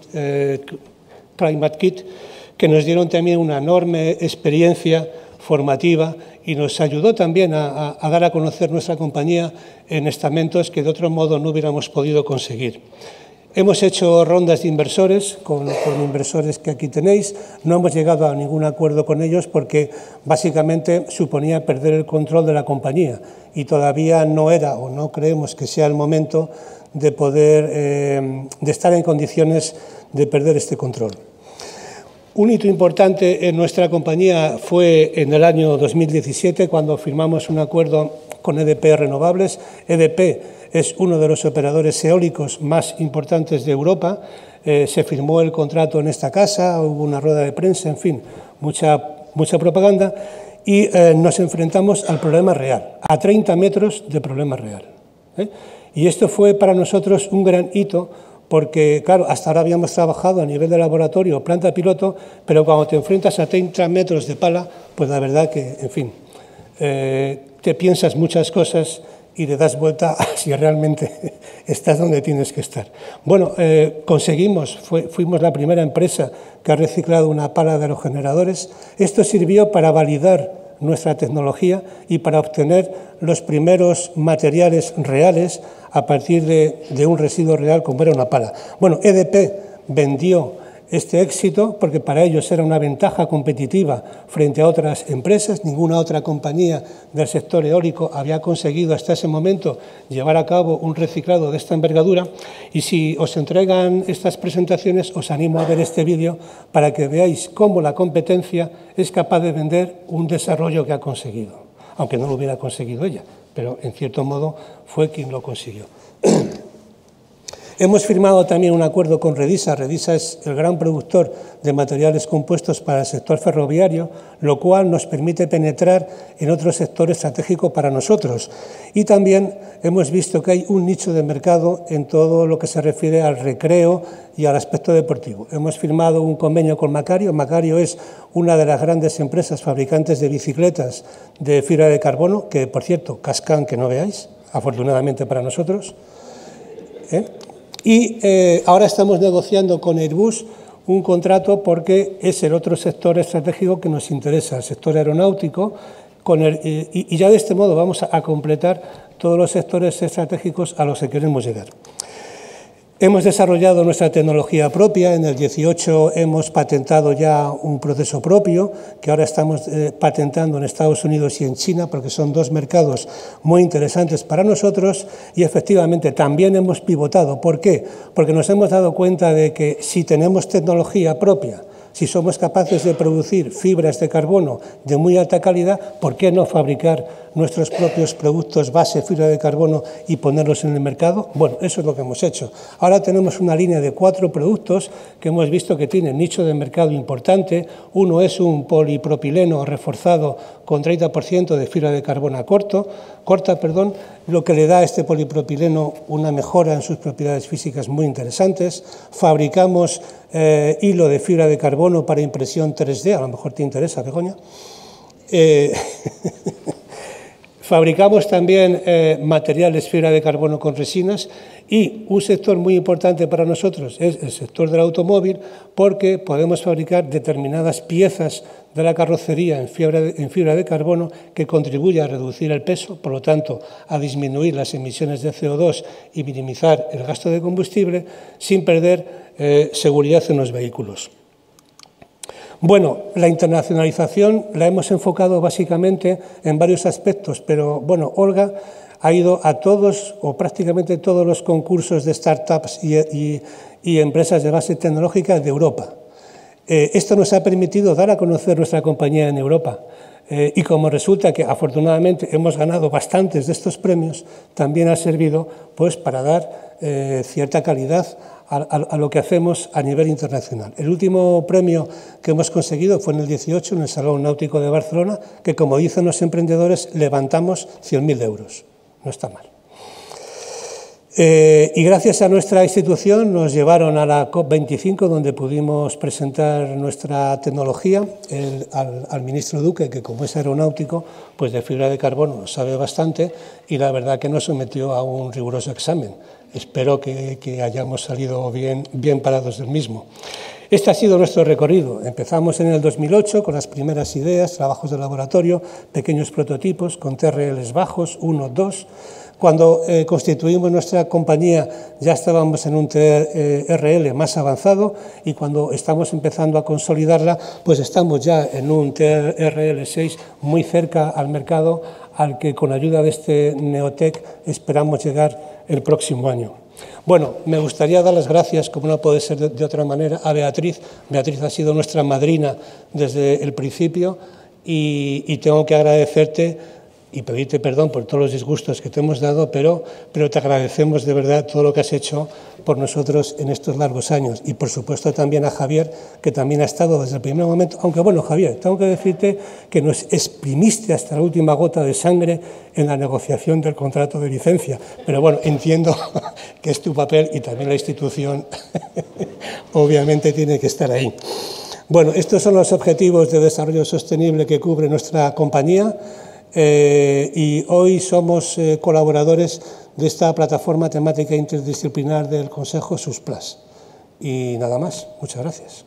Climate Kit, que nos dieron también una enorme experiencia formativa y nos ayudó también a dar a conocer nuestra compañía en estamentos que de otro modo no hubiéramos podido conseguir. Hemos hecho rondas de inversores con inversores que aquí tenéis. No hemos llegado a ningún acuerdo con ellos porque básicamente suponía perder el control de la compañía y todavía no era o no creemos que sea el momento de poder de estar en condiciones de perder este control. Un hito importante en nuestra compañía fue en el año 2017 cuando firmamos un acuerdo con EDP Renovables. EDP es uno de los operadores eólicos más importantes de Europa. Se firmó el contrato en esta casa, hubo una rueda de prensa, en fin, mucha propaganda y nos enfrentamos al problema real, a 30 metros de problema real. Y esto fue para nosotros un gran hito porque, claro, hasta ahora habíamos trabajado a nivel de laboratorio, planta piloto, pero cuando te enfrentas a 30 metros de pala, pues la verdad que, en fin, te piensas muchas cosas y le das vuelta a si realmente estás donde tienes que estar. Bueno, conseguimos, fuimos la primera empresa que ha reciclado una pala de aerogeneradores. Esto sirvió para validar nuestra tecnología y para obtener los primeros materiales reales a partir de un residuo real como era una pala. Bueno, EDP vendió este éxito porque para ellos era una ventaja competitiva frente a otras empresas. Ninguna otra compañía del sector eólico había conseguido hasta ese momento llevar a cabo un reciclado de esta envergadura y si os entregan estas presentaciones os animo a ver este vídeo para que veáis cómo la competencia es capaz de vender un desarrollo que ha conseguido, aunque no lo hubiera conseguido ella, pero en cierto modo fue quien lo consiguió. Hemos firmado también un acuerdo con Redisa. Redisa es el gran productor de materiales compuestos para el sector ferroviario, lo cual nos permite penetrar en otro sector estratégico para nosotros. Y también hemos visto que hay un nicho de mercado en todo lo que se refiere al recreo y al aspecto deportivo. Hemos firmado un convenio con Macario. Macario es una de las grandes empresas fabricantes de bicicletas de fibra de carbono, que, por cierto, cascan que no veáis, afortunadamente para nosotros. Y ahora estamos negociando con Airbus un contrato porque es el otro sector estratégico que nos interesa, el sector aeronáutico, y ya de este modo vamos a completar todos los sectores estratégicos a los que queremos llegar. Hemos desarrollado nuestra tecnología propia. En el 18 hemos patentado ya un proceso propio que ahora estamos patentando en Estados Unidos y en China porque son dos mercados muy interesantes para nosotros y efectivamente también hemos pivotado. ¿Por qué? Porque nos hemos dado cuenta de que si tenemos tecnología propia, si somos capaces de producir fibras de carbono de muy alta calidad, ¿por qué no fabricar nuestros propios productos base fibra de carbono y ponerlos en el mercado? Bueno, eso es lo que hemos hecho. Ahora tenemos una línea de 4 productos que hemos visto que tienen nicho de mercado importante. Uno es un polipropileno reforzado con 30% de fibra de carbono corta, lo que le da a este polipropileno una mejora en sus propiedades físicas muy interesantes. Fabricamos hilo de fibra de carbono para impresión 3D, a lo mejor te interesa, Begoña. Fabricamos también materiales fibra de carbono con resinas y un sector muy importante para nosotros es el sector del automóvil porque podemos fabricar determinadas piezas de la carrocería en fibra de carbono que contribuye a reducir el peso, por lo tanto a disminuir las emisiones de CO2 y minimizar el gasto de combustible sin perder seguridad en los vehículos. Bueno, la internacionalización la hemos enfocado básicamente en varios aspectos, pero bueno, Olga ha ido a todos o prácticamente todos los concursos de startups y empresas de base tecnológica de Europa. Esto nos ha permitido dar a conocer nuestra compañía en Europa. Y como resulta que afortunadamente hemos ganado bastantes de estos premios, también ha servido pues, para dar cierta calidad a lo que hacemos a nivel internacional. El último premio que hemos conseguido fue en el 18, en el Salón Náutico de Barcelona, que como dicen los emprendedores, levantamos 100.000 euros. No está mal. Y gracias a nuestra institución nos llevaron a la COP25, donde pudimos presentar nuestra tecnología al ministro Duque, que como es aeronáutico, pues de fibra de carbono sabe bastante, y la verdad que nos sometió a un riguroso examen. Espero que hayamos salido bien parados del mismo. Este ha sido nuestro recorrido. Empezamos en el 2008 con las primeras ideas, trabajos de laboratorio, pequeños prototipos con TRLs bajos, 1, 2. Cuando constituimos nuestra compañía ya estábamos en un TRL más avanzado y cuando estamos empezando a consolidarla, pues estamos ya en un TRL 6 muy cerca al mercado, al que con ayuda de este Neotec esperamos llegar el próximo año. Bueno, me gustaría dar las gracias, como no puede ser de otra manera, a Beatriz. Beatriz ha sido nuestra madrina desde el principio y tengo que agradecerte y pedirte perdón por todos los disgustos que te hemos dado, pero te agradecemos de verdad todo lo que has hecho por nosotros en estos largos años. Y, por supuesto, también a Javier, que también ha estado desde el primer momento. Aunque, bueno, Javier, tengo que decirte que nos exprimiste hasta la última gota de sangre en la negociación del contrato de licencia. Pero, bueno, entiendo que es tu papel y también la institución, obviamente, tiene que estar ahí. Bueno, estos son los objetivos de desarrollo sostenible que cubre nuestra compañía. Y hoy somos colaboradores de esta plataforma temática interdisciplinar del Consejo SUSPLAS. Y nada más. Muchas gracias.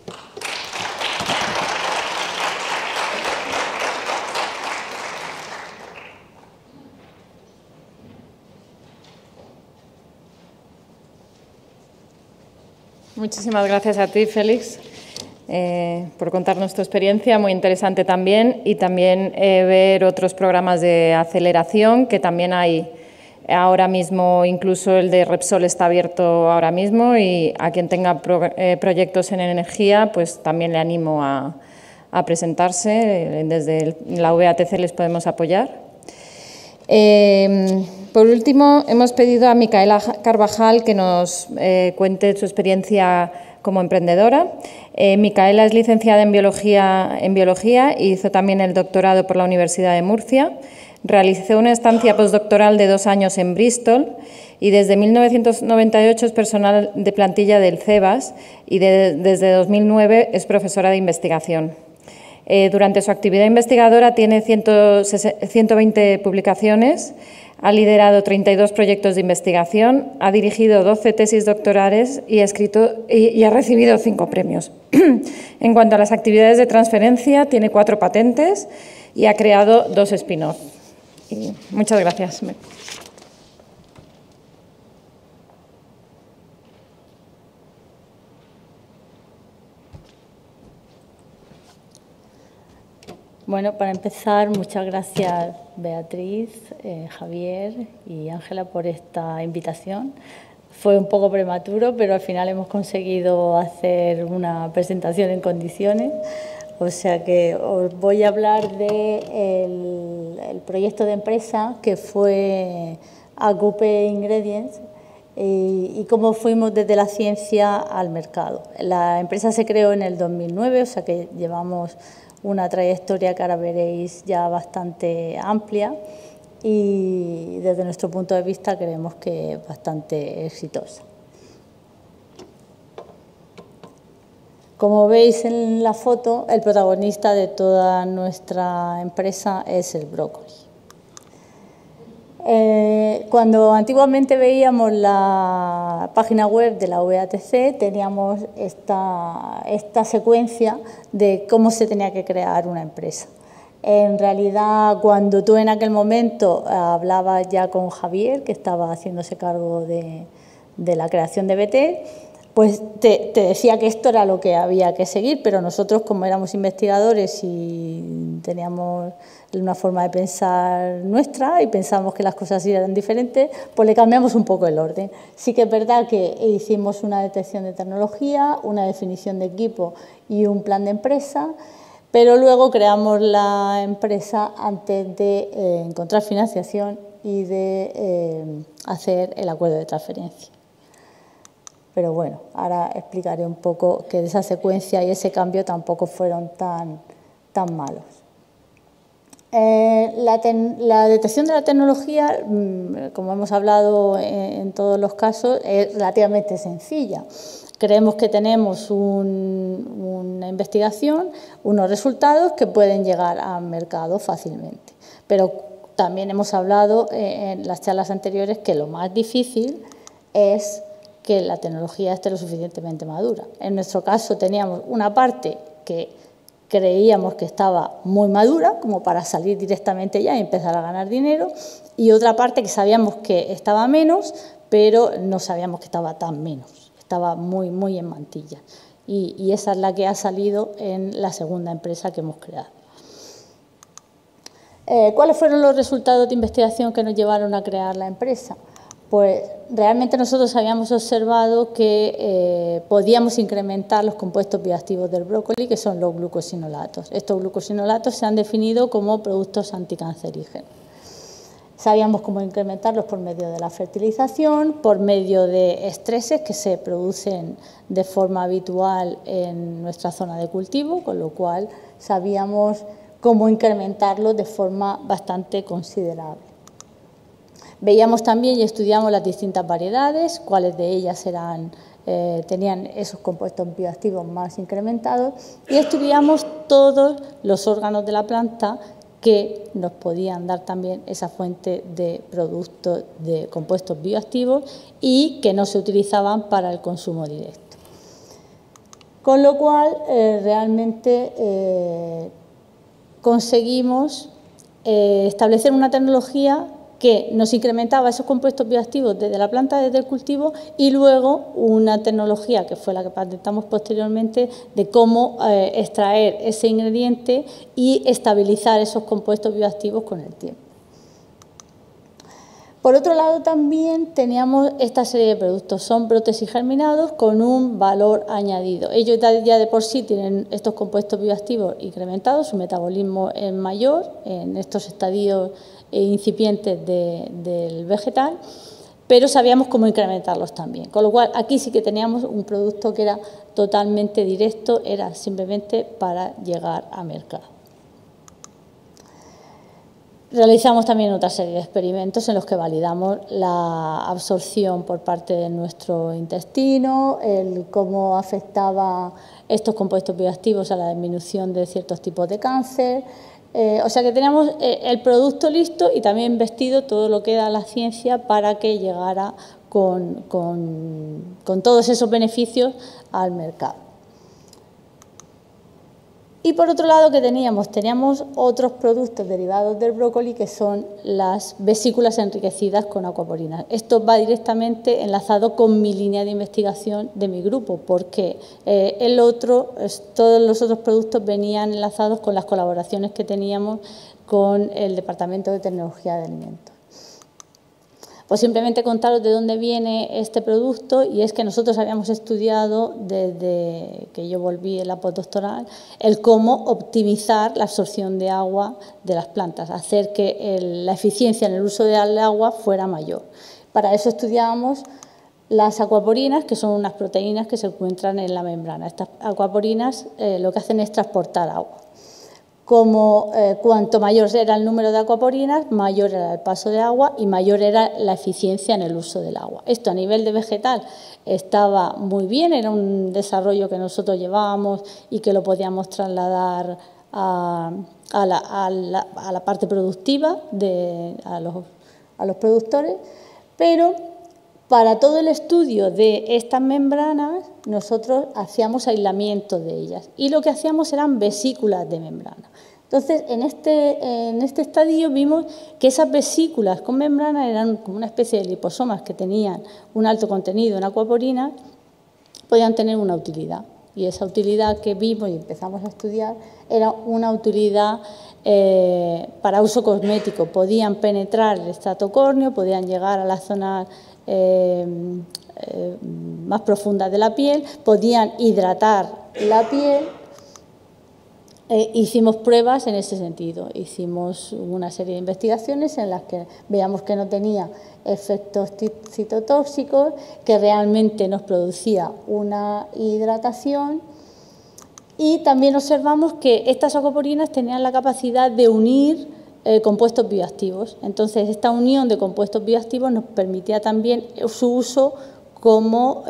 Muchísimas gracias a ti, Félix, por contarnos tu experiencia, muy interesante también, y también ver otros programas de aceleración que también hay ahora mismo, incluso el de Repsol está abierto ahora mismo, y a quien tenga proyectos en energía, pues también le animo a presentarse, desde la VATC les podemos apoyar. Por último, hemos pedido a Micaela Carvajal que nos cuente su experiencia como emprendedora. Micaela es licenciada en biología y hizo también el doctorado por la Universidad de Murcia. Realizó una estancia postdoctoral de 2 años en Bristol y desde 1998 es personal de plantilla del CEBAS y desde 2009 es profesora de investigación. Durante su actividad investigadora tiene 120 publicaciones, ha liderado 32 proyectos de investigación, ha dirigido 12 tesis doctorales y ha recibido 5 premios. En cuanto a las actividades de transferencia, tiene 4 patentes y ha creado 2 spin-off. Muchas gracias. Bueno, para empezar, muchas gracias Beatriz, Javier y Ángela por esta invitación. Fue un poco prematuro, pero al final hemos conseguido hacer una presentación en condiciones. O sea que os voy a hablar del proyecto de empresa que fue Acupe Ingredients y cómo fuimos desde la ciencia al mercado. La empresa se creó en el 2009, o sea que llevamos una trayectoria que ahora veréis ya bastante amplia y desde nuestro punto de vista creemos que es bastante exitosa. Como veis en la foto, el protagonista de toda nuestra empresa es el brócoli. Cuando antiguamente veíamos la página web de la VATC, teníamos esta secuencia de cómo se tenía que crear una empresa. En realidad, cuando tú en aquel momento hablabas ya con Javier, que estaba haciéndose cargo de la creación de BT, pues te decía que esto era lo que había que seguir, pero nosotros, como éramos investigadores y teníamos una forma de pensar nuestra y pensábamos que las cosas eran diferentes, pues le cambiamos un poco el orden. Sí que es verdad que hicimos una detección de tecnología, una definición de equipo y un plan de empresa, Pero luego creamos la empresa antes de encontrar financiación y de hacer el acuerdo de transferencia. Pero bueno, ahora explicaré un poco que esa secuencia y ese cambio tampoco fueron tan malos. La detección de la tecnología, como hemos hablado en todos los casos, es relativamente sencilla. Creemos que tenemos una investigación, unos resultados que pueden llegar al mercado fácilmente. Pero también hemos hablado en las charlas anteriores que lo más difícil es que la tecnología esté lo suficientemente madura. En nuestro caso teníamos una parte que creíamos que estaba muy madura, como para salir directamente ya y empezar a ganar dinero, y otra parte que sabíamos que estaba menos, pero no sabíamos que estaba tan menos, estaba muy en mantilla. Y esa es la que ha salido en la segunda empresa que hemos creado. ¿Cuáles fueron los resultados de investigación que nos llevaron a crear la empresa? Pues realmente nosotros habíamos observado que podíamos incrementar los compuestos bioactivos del brócoli, que son los glucosinolatos. Estos glucosinolatos se han definido como productos anticancerígenos. Sabíamos cómo incrementarlos por medio de la fertilización, por medio de estreses que se producen de forma habitual en nuestra zona de cultivo, con lo cual sabíamos cómo incrementarlos de forma bastante considerable. Veíamos también y estudiamos las distintas variedades, cuáles de ellas tenían esos compuestos bioactivos más incrementados, y estudiamos todos los órganos de la planta que nos podían dar también esa fuente de productos de compuestos bioactivos y que no se utilizaban para el consumo directo. Con lo cual, realmente conseguimos establecer una tecnología que nos incrementaba esos compuestos bioactivos desde la planta, desde el cultivo, y luego una tecnología que fue la que patentamos posteriormente de cómo extraer ese ingrediente y estabilizar esos compuestos bioactivos con el tiempo. Por otro lado, también teníamos esta serie de productos, son prótesis germinados con un valor añadido. Ellos ya de por sí tienen estos compuestos bioactivos incrementados, su metabolismo es mayor en estos estadios incipientes del vegetal, pero sabíamos cómo incrementarlos también. Con lo cual, aquí sí que teníamos un producto que era totalmente directo, era simplemente para llegar a mercado. Realizamos también otra serie de experimentos en los que validamos la absorción por parte de nuestro intestino, cómo afectaba estos compuestos bioactivos a la disminución de ciertos tipos de cáncer. O sea que teníamos el producto listo y también vestido todo lo que da la ciencia para que llegara con todos esos beneficios al mercado. Y por otro lado, ¿qué teníamos? Teníamos otros productos derivados del brócoli que son las vesículas enriquecidas con acuaporinas. Esto va directamente enlazado con mi línea de investigación de mi grupo, porque todos los otros productos venían enlazados con las colaboraciones que teníamos con el Departamento de Tecnología de Alimentos. Pues simplemente contaros de dónde viene este producto, y es que nosotros habíamos estudiado desde que yo volví en la postdoctoral el cómo optimizar la absorción de agua de las plantas, hacer que la eficiencia en el uso del agua fuera mayor. Para eso estudiábamos las acuaporinas, que son unas proteínas que se encuentran en la membrana. Estas acuaporinas lo que hacen es transportar agua. Cuanto mayor era el número de acuaporinas, mayor era el paso de agua y mayor era la eficiencia en el uso del agua. Esto a nivel de vegetal estaba muy bien, era un desarrollo que nosotros llevábamos y que lo podíamos trasladar a la parte productiva, a los productores, pero para todo el estudio de estas membranas nosotros hacíamos aislamiento de ellas y lo que hacíamos eran vesículas de membrana. Entonces, en este estadio vimos que esas vesículas con membrana eran como una especie de liposomas que tenían un alto contenido en acuaporinas, podían tener una utilidad. Y esa utilidad que vimos y empezamos a estudiar era una utilidad para uso cosmético. Podían penetrar el estrato córneo, podían llegar a las zonas más profundas de la piel, podían hidratar la piel hicimos pruebas en ese sentido. Hicimos una serie de investigaciones en las que veíamos que no tenía efectos citotóxicos, que realmente nos producía una hidratación, y también observamos que estas acoporinas tenían la capacidad de unir compuestos bioactivos. Entonces, esta unión de compuestos bioactivos nos permitía también su uso como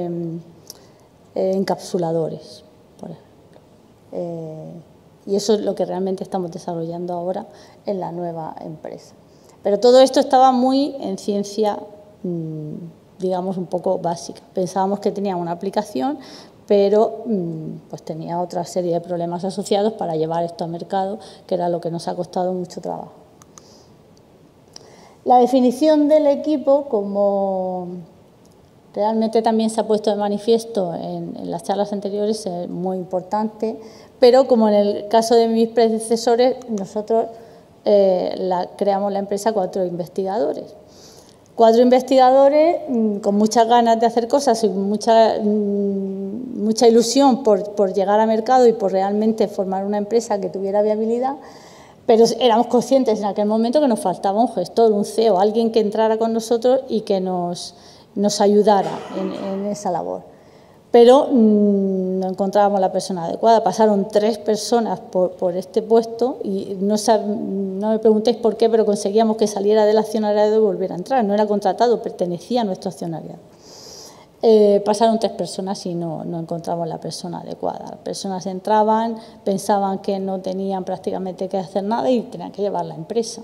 encapsuladores, por ejemplo. Y eso es lo que realmente estamos desarrollando ahora en la nueva empresa. Pero todo esto estaba muy en ciencia, digamos, un poco básica. Pensábamos que tenía una aplicación, pero pues tenía otra serie de problemas asociados para llevar esto a mercado, que era lo que nos ha costado mucho trabajo. La definición del equipo, como realmente también se ha puesto de manifiesto en las charlas anteriores, es muy importante, pero como en el caso de mis predecesores, nosotros creamos la empresa 4 investigadores. 4 investigadores con muchas ganas de hacer cosas y mucha ilusión por llegar a mercado y por realmente formar una empresa que tuviera viabilidad, pero éramos conscientes en aquel momento que nos faltaba un gestor, un CEO, alguien que entrara con nosotros y que nos ayudara en esa labor. Pero no encontrábamos la persona adecuada. Pasaron 3 personas por este puesto y no me preguntéis por qué, pero conseguíamos que saliera del accionariado y volviera a entrar. No era contratado, pertenecía a nuestro accionariado. Pasaron 3 personas y no encontramos la persona adecuada. Las personas entraban, pensaban que no tenían prácticamente que hacer nada y tenían que llevar la empresa.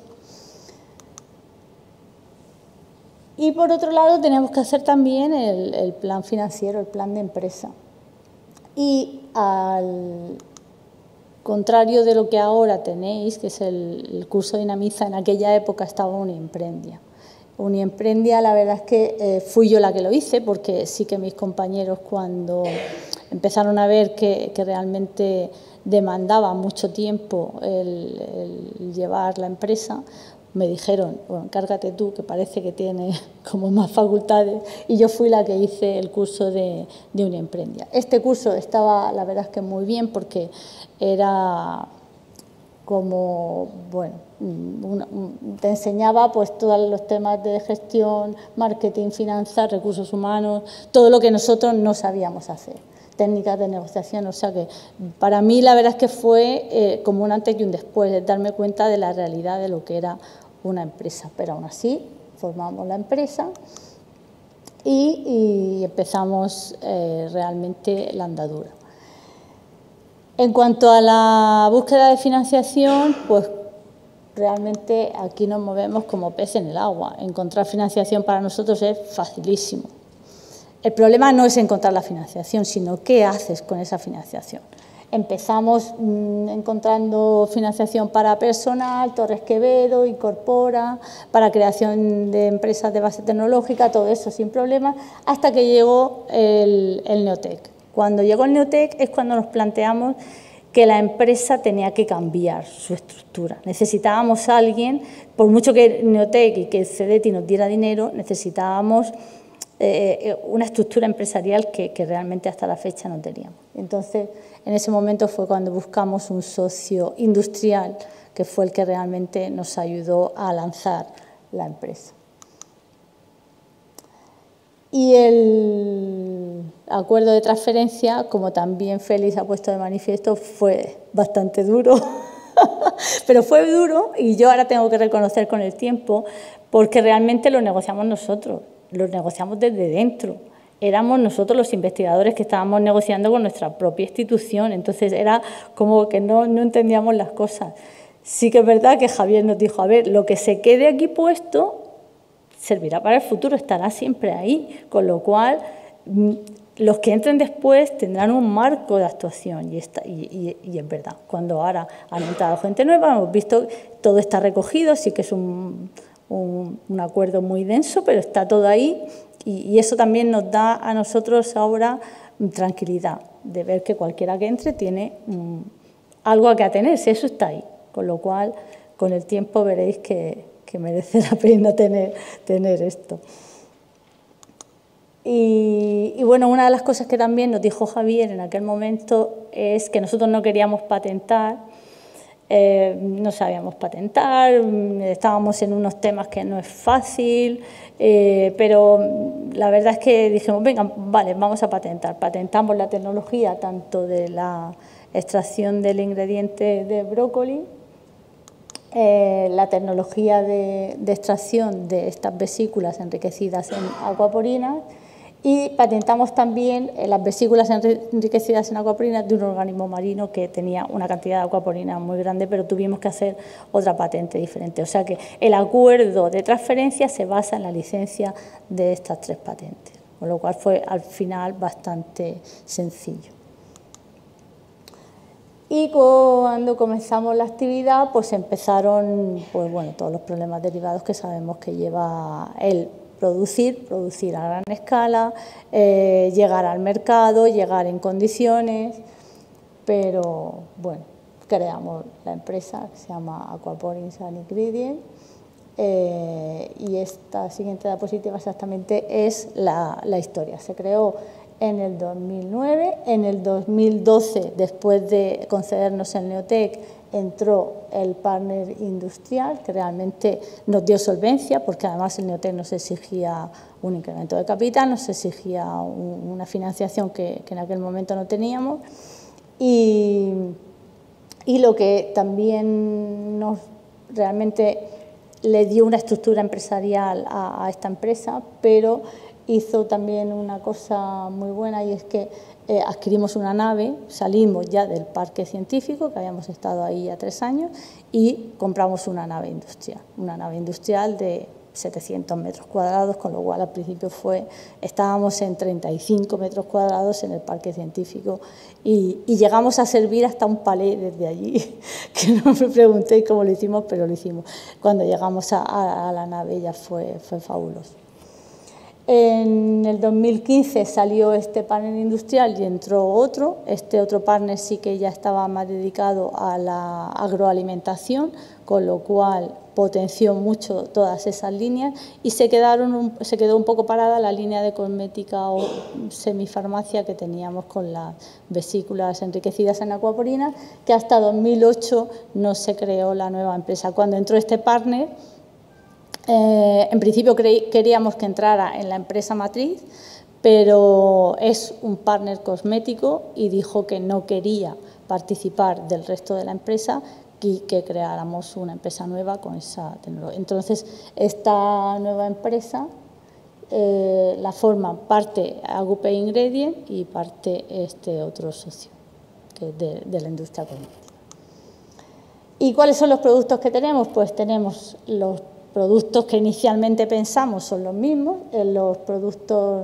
Y por otro lado teníamos que hacer también el plan financiero, el plan de empresa. Y al contrario de lo que ahora tenéis, que es el curso Dinamiza, en aquella época estaba Uniemprendia. Uniemprendia, la verdad es que fui yo la que lo hice, porque sí que mis compañeros, cuando empezaron a ver que realmente demandaba mucho tiempo el llevar la empresa, me dijeron, bueno, encárgate tú, que parece que tienes como más facultades, y yo fui la que hice el curso de Uniemprendia. Este curso estaba, la verdad es que muy bien, porque era como, bueno, te enseñaba pues todos los temas de gestión, marketing, finanzas, recursos humanos, todo lo que nosotros no sabíamos hacer, técnicas de negociación. O sea que para mí la verdad es que fue como un antes y un después, de darme cuenta de la realidad de lo que era una empresa. Pero aún así formamos la empresa y empezamos realmente la andadura. En cuanto a la búsqueda de financiación, pues realmente aquí nos movemos como pez en el agua. Encontrar financiación para nosotros es facilísimo. El problema no es encontrar la financiación, sino qué haces con esa financiación. Empezamos encontrando financiación para personal, Torres Quevedo, Incorpora, para creación de empresas de base tecnológica, todo eso sin problema, hasta que llegó el Neotec. Cuando llegó el Neotec es cuando nos planteamos que la empresa tenía que cambiar su estructura. Necesitábamos a alguien, por mucho que Neotec y que Cedeti nos diera dinero, necesitábamos una estructura empresarial que realmente hasta la fecha no teníamos. Entonces, en ese momento fue cuando buscamos un socio industrial, que fue el que realmente nos ayudó a lanzar la empresa. Y el acuerdo de transferencia, como también Félix ha puesto de manifiesto, fue bastante duro, pero fue duro, y yo ahora tengo que reconocer con el tiempo, porque realmente lo negociamos nosotros, lo negociamos desde dentro. Éramos nosotros los investigadores que estábamos negociando con nuestra propia institución, entonces era como que no entendíamos las cosas. Sí que es verdad que Javier nos dijo, a ver, lo que se quede aquí puesto servirá para el futuro, estará siempre ahí, con lo cual los que entren después tendrán un marco de actuación, y es verdad. Cuando ahora han entrado gente nueva, hemos visto todo está recogido, sí que es un acuerdo muy denso, pero está todo ahí, y eso también nos da a nosotros ahora tranquilidad, de ver que cualquiera que entre tiene algo a que atenerse, eso está ahí, con lo cual con el tiempo veréis que merece la pena tener esto. Y Y bueno, una de las cosas que también nos dijo Javier en aquel momento es que nosotros no queríamos patentar, no sabíamos patentar, estábamos en unos temas que no es fácil, pero la verdad es que dijimos, venga, vale, vamos a patentar. Patentamos la tecnología tanto de la extracción del ingrediente de brócoli, la tecnología de extracción de estas vesículas enriquecidas en acuaporinas, y patentamos también las vesículas enriquecidas en acuaporinas de un organismo marino que tenía una cantidad de acuaporina muy grande, pero tuvimos que hacer otra patente diferente. O sea que el acuerdo de transferencia se basa en la licencia de estas 3 patentes, con lo cual fue al final bastante sencillo. Y cuando comenzamos la actividad, pues empezaron todos los problemas derivados que sabemos que lleva el producir a gran escala, llegar al mercado, llegar en condiciones, pero bueno, creamos la empresa que se llama Aquaporins and Ingredients, y esta siguiente diapositiva exactamente es la historia. Se creó en el 2009, en el 2012, después de concedernos el Neotec, entró el partner industrial, que realmente nos dio solvencia, porque además el Neotec nos exigía un incremento de capital, nos exigía una financiación que en aquel momento no teníamos, y lo que también nos realmente le dio una estructura empresarial a esta empresa, pero hizo también una cosa muy buena, y es que adquirimos una nave, salimos ya del parque científico, que habíamos estado ahí ya 3 años, y compramos una nave industrial de 700 metros cuadrados, con lo cual al principio estábamos en 35 metros cuadrados en el parque científico, y llegamos a servir hasta un palé desde allí, que no me preguntéis cómo lo hicimos, pero lo hicimos. Cuando llegamos a la nave ya fue fabuloso. En el 2015 salió este partner industrial y entró otro. Este otro partner sí que ya estaba más dedicado a la agroalimentación, con lo cual potenció mucho todas esas líneas, y se quedó un poco parada la línea de cosmética o semifarmacia que teníamos con las vesículas enriquecidas en acuaporinas, que hasta 2008 no se creó la nueva empresa. Cuando entró este partner, en principio queríamos que entrara en la empresa matriz, pero es un partner cosmético y dijo que no quería participar del resto de la empresa y que creáramos una empresa nueva con esa tecnología. Entonces, esta nueva empresa la forman parte Agupe Ingredients y parte este otro socio, que es de la industria cosmética. ¿Y cuáles son los productos que tenemos? Pues tenemos los productos que inicialmente pensamos son los mismos, los productos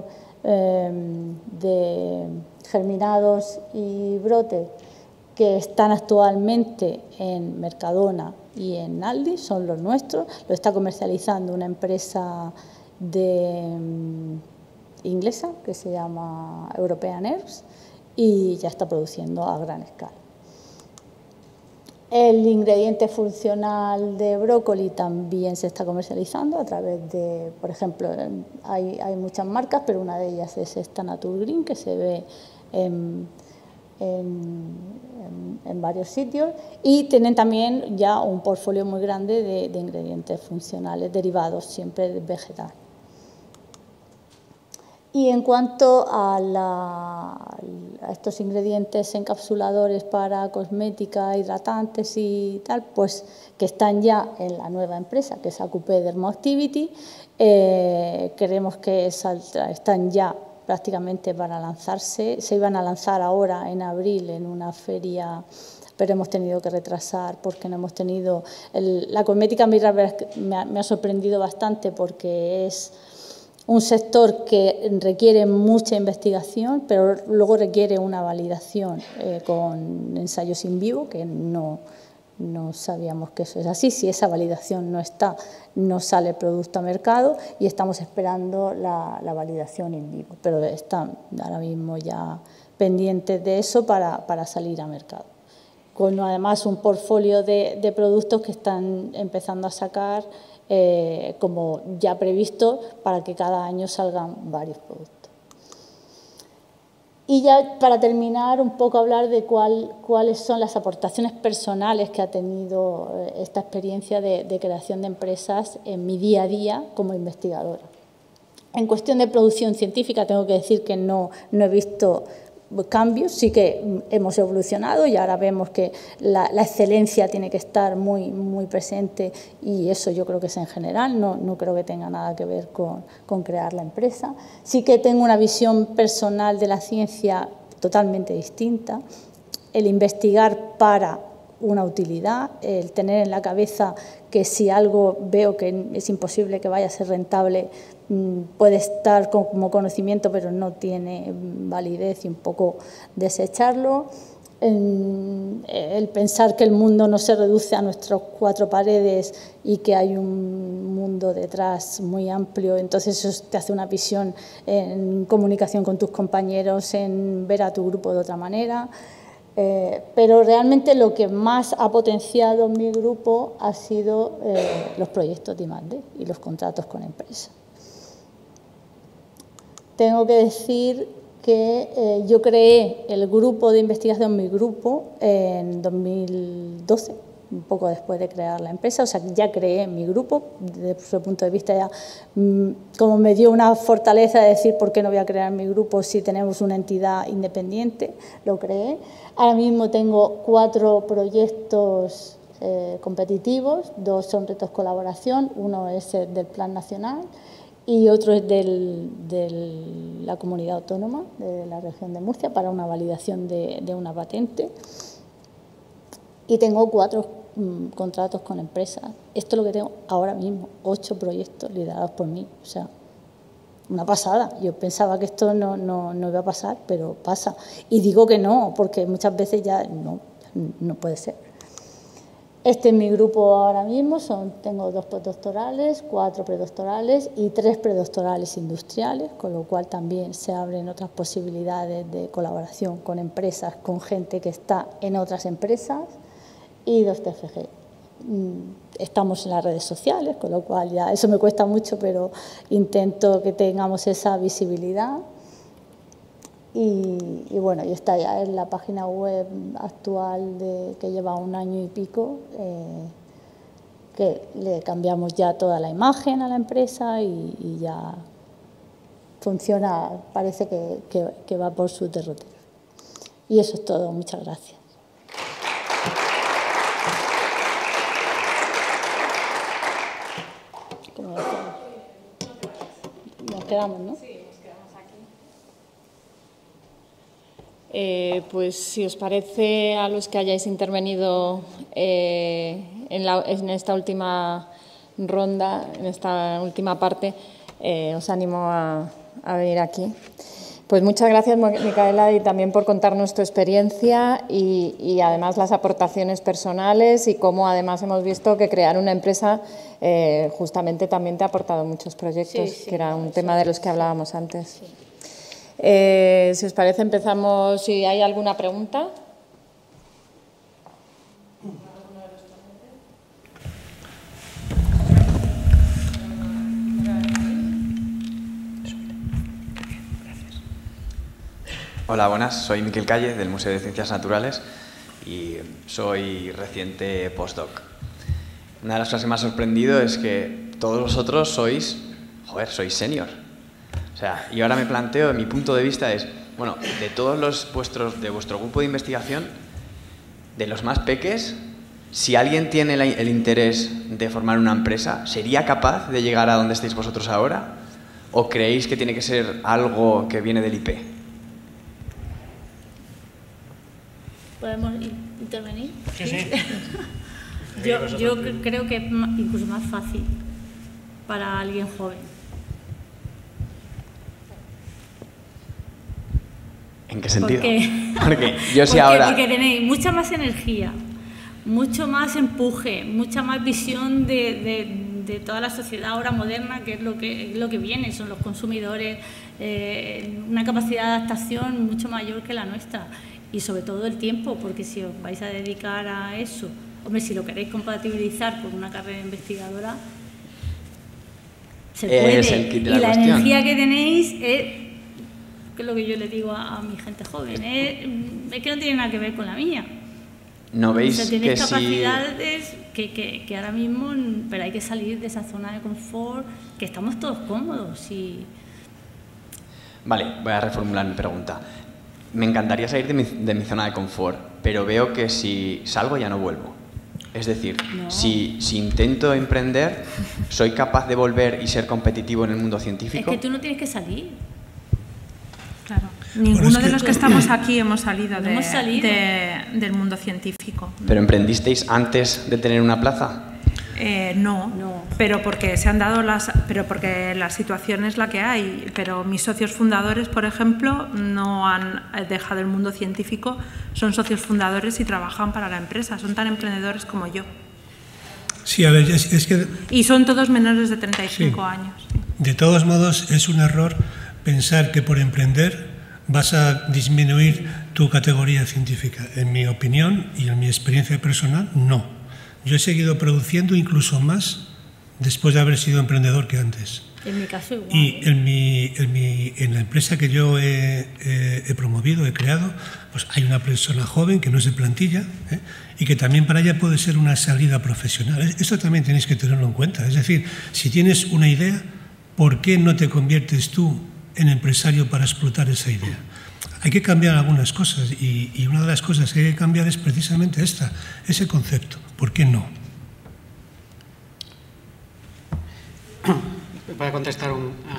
de germinados y brotes que están actualmente en Mercadona y en Aldi, son los nuestros. Lo está comercializando una empresa inglesa que se llama European Herbs y ya está produciendo a gran escala. El ingrediente funcional de brócoli también se está comercializando a través de, por ejemplo, hay muchas marcas, pero una de ellas es esta Naturgreen, que se ve en varios sitios, y tienen también ya un portfolio muy grande de ingredientes funcionales derivados siempre de vegetal. Y en cuanto a estos ingredientes encapsuladores para cosmética, hidratantes y tal, pues que están ya en la nueva empresa, que es Acupe Dermoactivity, creemos que están ya prácticamente para lanzarse. Se iban a lanzar ahora en abril en una feria, pero hemos tenido que retrasar porque no hemos tenido... La cosmética me ha sorprendido bastante porque es un sector que requiere mucha investigación, pero luego requiere una validación con ensayos in vivo, que no sabíamos que eso es así. Si esa validación no está, no sale el producto a mercado, y estamos esperando la validación in vivo, pero están ahora mismo ya pendientes de eso para salir a mercado. Con además un portfolio de productos que están empezando a sacar como ya previsto para que cada año salgan varios productos. Y ya para terminar, un poco hablar de cuáles son las aportaciones personales que ha tenido esta experiencia de creación de empresas en mi día a día como investigadora. En cuestión de producción científica tengo que decir que no he visto cambios, sí que hemos evolucionado y ahora vemos que la excelencia tiene que estar muy, muy presente, y eso yo creo que es en general, no creo que tenga nada que ver con crear la empresa. Sí que tengo una visión personal de la ciencia totalmente distinta, el investigar para una utilidad, el tener en la cabeza que si algo veo que es imposible que vaya a ser rentable, puede estar como conocimiento pero no tiene validez, y un poco desecharlo. El pensar que el mundo no se reduce a nuestras 4 paredes y que hay un mundo detrás muy amplio, entonces eso te hace una visión en comunicación con tus compañeros, en ver a tu grupo de otra manera. Pero realmente lo que más ha potenciado mi grupo ha sido los proyectos de I+D y los contratos con empresas. Tengo que decir que yo creé el grupo de investigación, mi grupo, en 2012, un poco después de crear la empresa. O sea, ya creé mi grupo, desde su punto de vista ya como me dio una fortaleza de decir por qué no voy a crear mi grupo si tenemos una entidad independiente, lo creé. Ahora mismo tengo 4 proyectos competitivos, 2 son retos colaboración, uno es del Plan Nacional y otro es de la comunidad autónoma de la región de Murcia para una validación de una patente. Y tengo 4 contratos con empresas. Esto es lo que tengo ahora mismo, 8 proyectos liderados por mí. O sea, una pasada. Yo pensaba que esto no iba a pasar, pero pasa. Y digo que no, porque muchas veces ya no puede ser. Este es mi grupo ahora mismo, tengo 2 postdoctorales, 4 predoctorales y 3 predoctorales industriales, con lo cual también se abren otras posibilidades de colaboración con empresas, con gente que está en otras empresas, y 2 TFG. Estamos en las redes sociales, con lo cual ya eso me cuesta mucho, pero intento que tengamos esa visibilidad. Y bueno, y está ya en la página web actual que lleva 1 año y pico, que le cambiamos ya toda la imagen a la empresa y ya funciona, parece que va por su derrotero. Y eso es todo, muchas gracias. Nos quedamos, ¿no? Pues si os parece, a los que hayáis intervenido en esta última ronda, en esta última parte, os animo a venir aquí. Pues muchas gracias, Micaela, y también por contarnos tu experiencia y además las aportaciones personales, y cómo además hemos visto que crear una empresa justamente también te ha aportado muchos proyectos, que era un tema de los que hablábamos antes. Sí. Si os parece, empezamos. Si hay alguna pregunta. Hola, buenas. Soy Miquel Calle, del Museo de Ciencias Naturales, y soy reciente postdoc. Una de las cosas que me ha sorprendido es que todos vosotros sois senior. O sea, y ahora me planteo, mi punto de vista es, bueno, de todos de vuestro grupo de investigación, de los más peques, si alguien tiene el interés de formar una empresa, ¿sería capaz de llegar a donde estáis vosotros ahora? ¿O creéis que tiene que ser algo que viene del IP? ¿Podemos intervenir? Sí. Yo creo que es incluso más fácil para alguien joven. ¿En qué sentido? Porque tenéis mucha más energía, mucho más empuje, mucha más visión de toda la sociedad ahora moderna, que es lo que viene, son los consumidores, una capacidad de adaptación mucho mayor que la nuestra, y sobre todo el tiempo, porque si os vais a dedicar a eso, hombre, si lo queréis compatibilizar con una carrera investigadora, se puede, es el kit de la y la cuestión. energía que tenéis es que es lo que yo le digo a mi gente joven, es que no tiene nada que ver con la mía. ¿No veis o sea, tienes que capacidades que ahora mismo, pero hay que salir de esa zona de confort, que estamos todos cómodos y... Vale, voy a reformular mi pregunta. Me encantaría salir de mi zona de confort, pero veo que si salgo ya no vuelvo. Es decir, no. si intento emprender, ¿soy capaz de volver y ser competitivo en el mundo científico? Es que tú no tienes que salir. Claro. Ninguno de los que estamos aquí hemos salido, del mundo científico. ¿Pero emprendisteis antes de tener una plaza? No, pero porque se han dado porque la situación es la que hay. Pero mis socios fundadores, por ejemplo, no han dejado el mundo científico, son socios fundadores y trabajan para la empresa, son tan emprendedores como yo. Sí, a ver, es que... Y son todos menores de 35 años. Sí. De todos modos, es un error pensar que por emprender vas a disminuir tu categoría científica. En mi opinión y en mi experiencia personal, no. Yo he seguido produciendo incluso más después de haber sido emprendedor que antes. En mi caso igual. Y en la empresa que yo he promovido, he creado, pues hay una persona joven que no es de plantilla y que también para ella puede ser una salida profesional. Esto también tenéis que tenerlo en cuenta. Es decir, si tienes una idea, ¿por qué no te conviertes tú en empresario para explotar esa idea? Hay que cambiar algunas cosas y una de las cosas que hay que cambiar es precisamente ese concepto. ¿Por qué no? Voy a contestar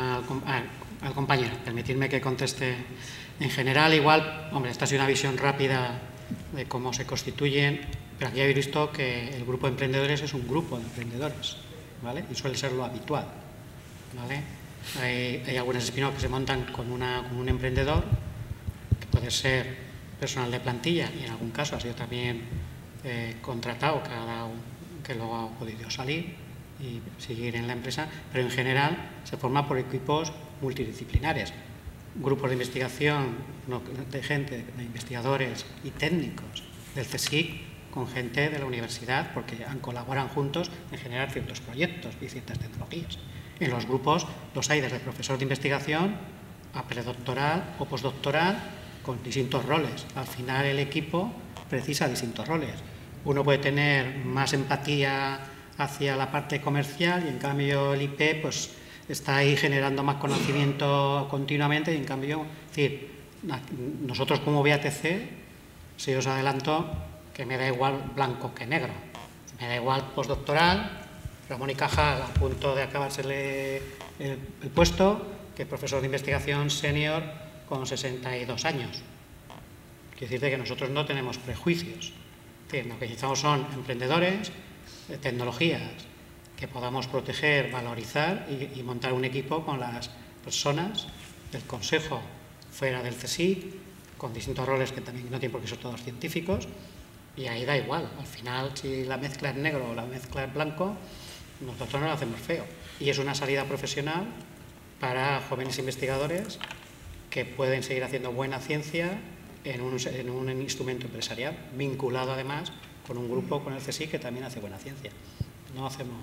al compañero. Permitidme que conteste en general. Igual, hombre, esta ha sido una visión rápida de cómo se constituyen, pero aquí habéis visto que el grupo de emprendedores es un grupo de emprendedores, ¿vale? Y suele ser lo habitual, ¿vale? Hay algunas spin-off que se montan con un emprendedor, que puede ser personal de plantilla y en algún caso ha sido también contratado, que luego ha podido salir y seguir en la empresa, pero en general se forma por equipos multidisciplinares, grupos de investigación de gente, de investigadores y técnicos del CSIC con gente de la universidad, porque colaboran juntos en generar ciertos proyectos y ciertas tecnologías. En los grupos los hay desde profesor de investigación a predoctoral o postdoctoral con distintos roles. Al final el equipo precisa distintos roles. Uno puede tener más empatía hacia la parte comercial y en cambio el IP pues está ahí generando más conocimiento continuamente y en cambio, es decir, nosotros como BATC, si os adelanto que me da igual blanco que negro, me da igual postdoctoral, Ramón y Cajal a punto de acabársele el puesto, que profesor de investigación senior con 62 años. Quiere decirte que nosotros no tenemos prejuicios. Es decir, lo que necesitamos son emprendedores, tecnologías que podamos proteger, valorizar y montar un equipo con las personas del Consejo fuera del CSIC, con distintos roles que también no tienen por qué ser todos científicos, y ahí da igual. Al final, si la mezcla es negro o la mezcla es blanco, nosotros no lo hacemos feo. Y es una salida profesional para jóvenes investigadores que pueden seguir haciendo buena ciencia en un instrumento empresarial, vinculado además con un grupo, con el CSIC, que también hace buena ciencia. No hacemos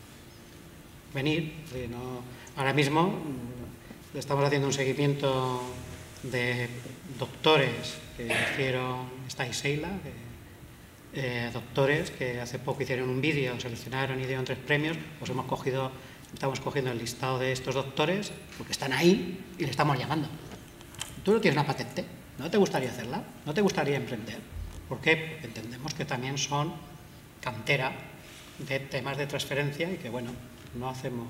venir, ahora mismo estamos haciendo un seguimiento de doctores que hicieron, está Iseila, doctores que hace poco hicieron un vídeo, seleccionaron y dieron 3 premios, pues estamos cogiendo el listado de estos doctores, porque están ahí y le estamos llamando. Tú no tienes una patente, ¿no te gustaría hacerla? ¿No te gustaría emprender? Porque entendemos que también son cantera de temas de transferencia y que, bueno, no hacemos...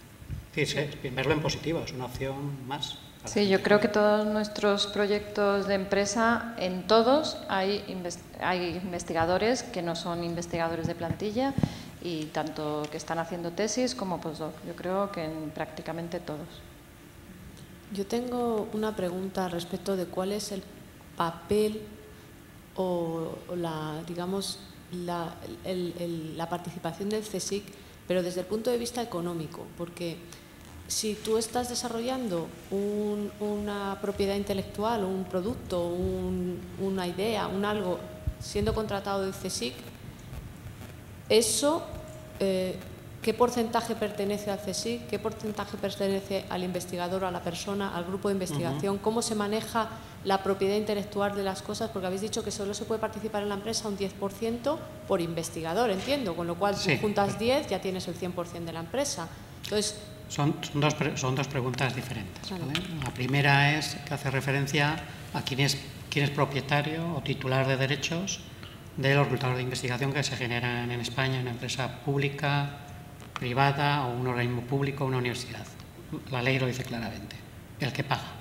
verlo en positivo, es una opción más. Sí, yo creo que todos nuestros proyectos de empresa, en todos hay investigadores que no son investigadores de plantilla y tanto que están haciendo tesis como postdoc. Yo creo que en prácticamente todos. Yo tengo una pregunta respecto de cuál es el papel o la participación del CSIC, pero desde el punto de vista económico, porque si tú estás desarrollando una propiedad intelectual, un producto, una idea, un algo, siendo contratado del CSIC, eso ¿Qué porcentaje pertenece al CSIC? ¿Qué porcentaje pertenece al investigador, a la persona, al grupo de investigación? ¿Cómo se maneja la propiedad intelectual de las cosas? Porque habéis dicho que solo se puede participar en la empresa un 10% por investigador, entiendo, con lo cual si juntas 10 ya tienes el 100% de la empresa. Entonces, son dos preguntas diferentes. ¿Vale? La primera es que hace referencia a quién es propietario o titular de derechos de los resultados de investigación que se generan en España en una empresa pública, privada o un organismo público o una universidad. La ley lo dice claramente, el que paga.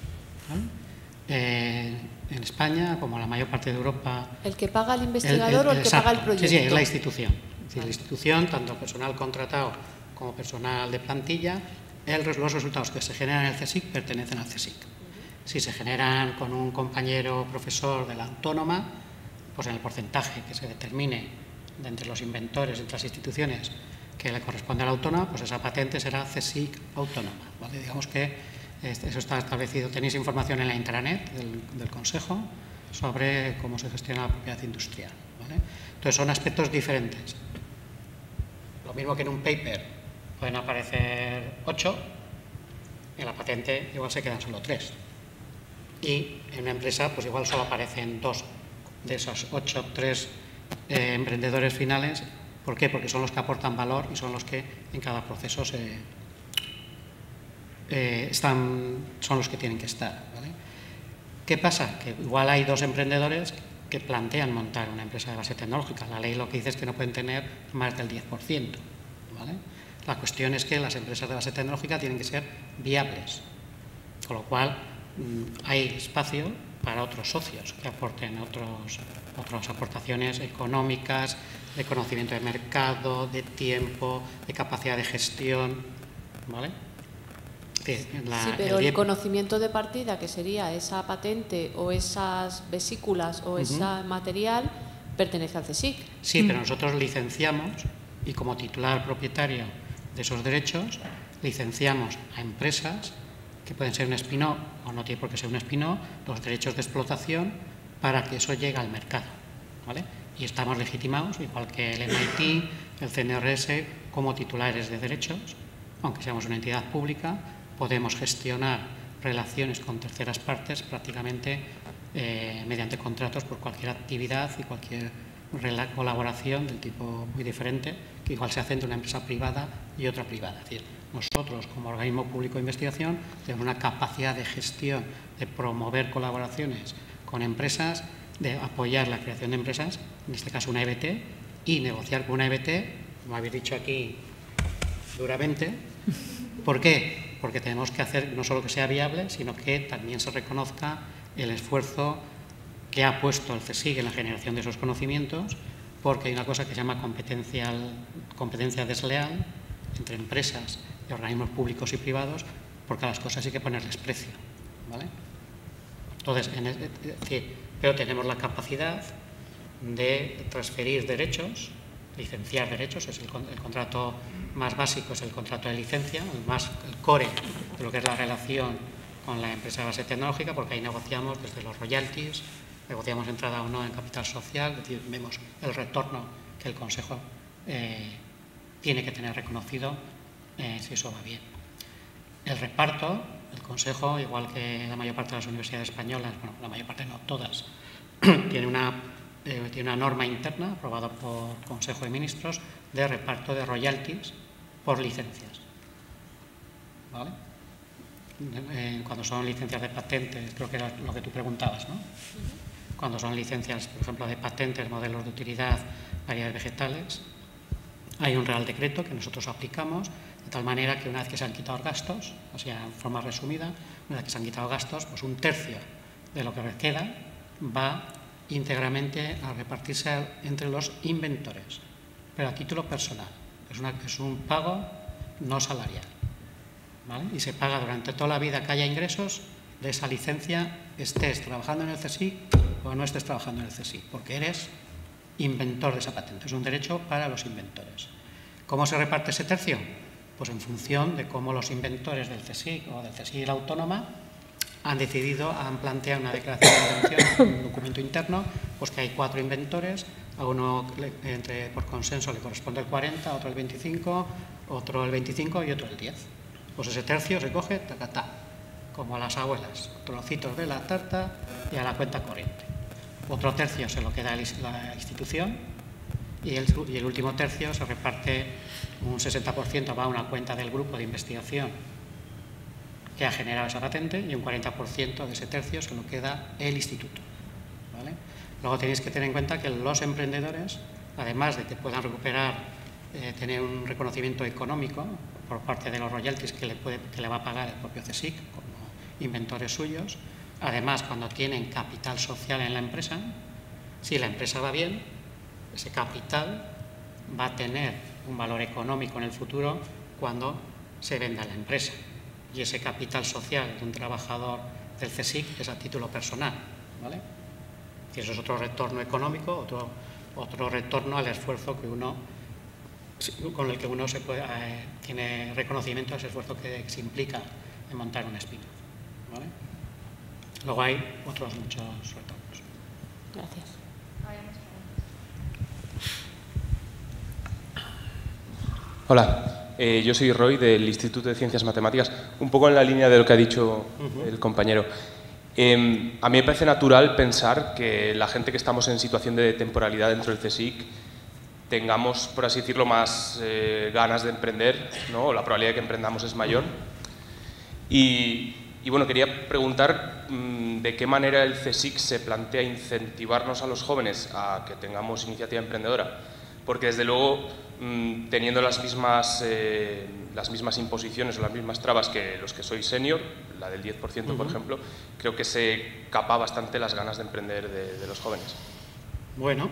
¿Vale? En España, como en la mayor parte de Europa... ¿El que paga el investigador o el que paga el proyecto? Sí, es la institución. Es decir, la institución, tanto personal contratado como personal de plantilla, los resultados que se generan en el CSIC pertenecen al CSIC. Si se generan con un compañero profesor de la autónoma, pues en el porcentaje que se determine de entre los inventores, entre las instituciones que le corresponde a la autónoma, pues esa patente será CSIC autónoma. ¿Vale? Digamos que eso está establecido. Tenéis información en la intranet del Consejo sobre cómo se gestiona la propiedad industrial. ¿Vale? Entonces son aspectos diferentes. Lo mismo que en un paper pueden aparecer 8, en la patente igual se quedan solo 3. Y en una empresa pues igual solo aparecen 2 de esos 8, 3 emprendedores finales. ¿Por qué? Porque son los que aportan valor y son los que en cada proceso son los que tienen que estar. ¿Vale? ¿Qué pasa? Que igual hay 2 emprendedores que plantean montar una empresa de base tecnológica. La ley lo que dice es que no pueden tener más del 10%. ¿Vale? La cuestión es que las empresas de base tecnológica tienen que ser viables, con lo cual hay espacio para otros socios que aporten otras aportaciones económicas, de conocimiento de mercado, de tiempo, de capacidad de gestión. ¿Vale? Pero el conocimiento de partida, que sería esa patente o esas vesículas o ese material, pertenece al CSIC. Sí, pero nosotros licenciamos y como titular propietario de esos derechos, licenciamos a empresas que pueden ser un spin-off o no tiene por qué ser un spin-off, los derechos de explotación para que eso llegue al mercado. ¿Vale? Y estamos legitimados, igual que el MIT, el CNRS, como titulares de derechos, aunque seamos una entidad pública, podemos gestionar relaciones con terceras partes prácticamente mediante contratos por cualquier actividad y cualquier colaboración del tipo muy diferente que igual se hace entre una empresa privada y otra privada. Es decir, nosotros como organismo público de investigación tenemos una capacidad de gestión, de promover colaboraciones con empresas, de apoyar la creación de empresas, en este caso una EBT, y negociar con una EBT, como habéis dicho aquí duramente. ¿Por qué? Porque tenemos que hacer no solo que sea viable, sino que también se reconozca el esfuerzo que ha puesto el CSIC en la generación de esos conocimientos, porque hay una cosa que se llama competencia desleal entre empresas y organismos públicos y privados, porque a las cosas hay que ponerles precio. ¿Vale? Entonces, pero tenemos la capacidad de transferir derechos, licenciar derechos, es el contrato más básico, es el contrato de licencia, el core de lo que es la relación con la empresa de base tecnológica, porque ahí negociamos desde los royalties, negociamos entrada o no en capital social, es decir, vemos el retorno que el Consejo tiene que tener reconocido si eso va bien. El reparto, el Consejo, igual que la mayor parte de las universidades españolas, bueno, la mayor parte no, todas, tiene una norma interna aprobada por Consejo de Ministros de reparto de royalties por licencias. ¿Vale? Cuando son licencias de patentes, creo que era lo que tú preguntabas, ¿no? Cuando son licencias, por ejemplo, de patentes, modelos de utilidad, variedades vegetales, hay un Real Decreto que nosotros aplicamos, de tal manera que una vez que se han quitado gastos, o sea, en forma resumida, una vez que se han quitado gastos, pues 1/3 de lo que queda va íntegramente a repartirse entre los inventores, pero a título personal. Es un pago no salarial. ¿Vale? Y se paga durante toda la vida que haya ingresos de esa licencia, estés trabajando en el CSIC o no estés trabajando en el CSIC, porque eres inventor de esa patente. Es un derecho para los inventores. ¿Cómo se reparte ese tercio? Pues en función de cómo los inventores del CSIC o del CSIC y la autónoma han planteado una declaración de intención, un documento interno, pues que hay 4 inventores, a uno por consenso le corresponde el 40, otro el 25, otro el 25 y otro el 10. Pues ese tercio se coge, tacatá, como a las abuelas, trocitos de la tarta y a la cuenta corriente. Otro tercio se lo queda la institución y el último tercio se reparte, un 60% va a una cuenta del grupo de investigación que ha generado esa patente y un 40% de ese tercio se lo queda el instituto, ¿vale? Luego tenéis que tener en cuenta que los emprendedores, además de que puedan recuperar, tener un reconocimiento económico por parte de los royalties que le va a pagar el propio CSIC como inventores suyos, además cuando tienen capital social en la empresa, si la empresa va bien, ese capital va a tener un valor económico en el futuro cuando se venda la empresa. Y ese capital social de un trabajador del CSIC es a título personal, ¿vale? Y eso es otro retorno económico, otro retorno al esfuerzo que con el que uno tiene reconocimiento a ese esfuerzo que se implica en montar un spin-off, ¿vale? Luego hay otros muchos retornos. Gracias. Hola, yo soy Roy del Instituto de Ciencias Matemáticas, un poco en la línea de lo que ha dicho el compañero. A mí me parece natural pensar que la gente que estamos en situación de temporalidad dentro del CSIC tengamos, por así decirlo, más ganas de emprender, ¿no? La probabilidad de que emprendamos es mayor. Y bueno, quería preguntar de qué manera el CSIC se plantea incentivarnos a los jóvenes a que tengamos iniciativa emprendedora. Porque desde luego, teniendo las mismas imposiciones o las mismas trabas que los que soy senior, la del 10% por ejemplo, creo que se capa bastante las ganas de emprender de los jóvenes. Bueno,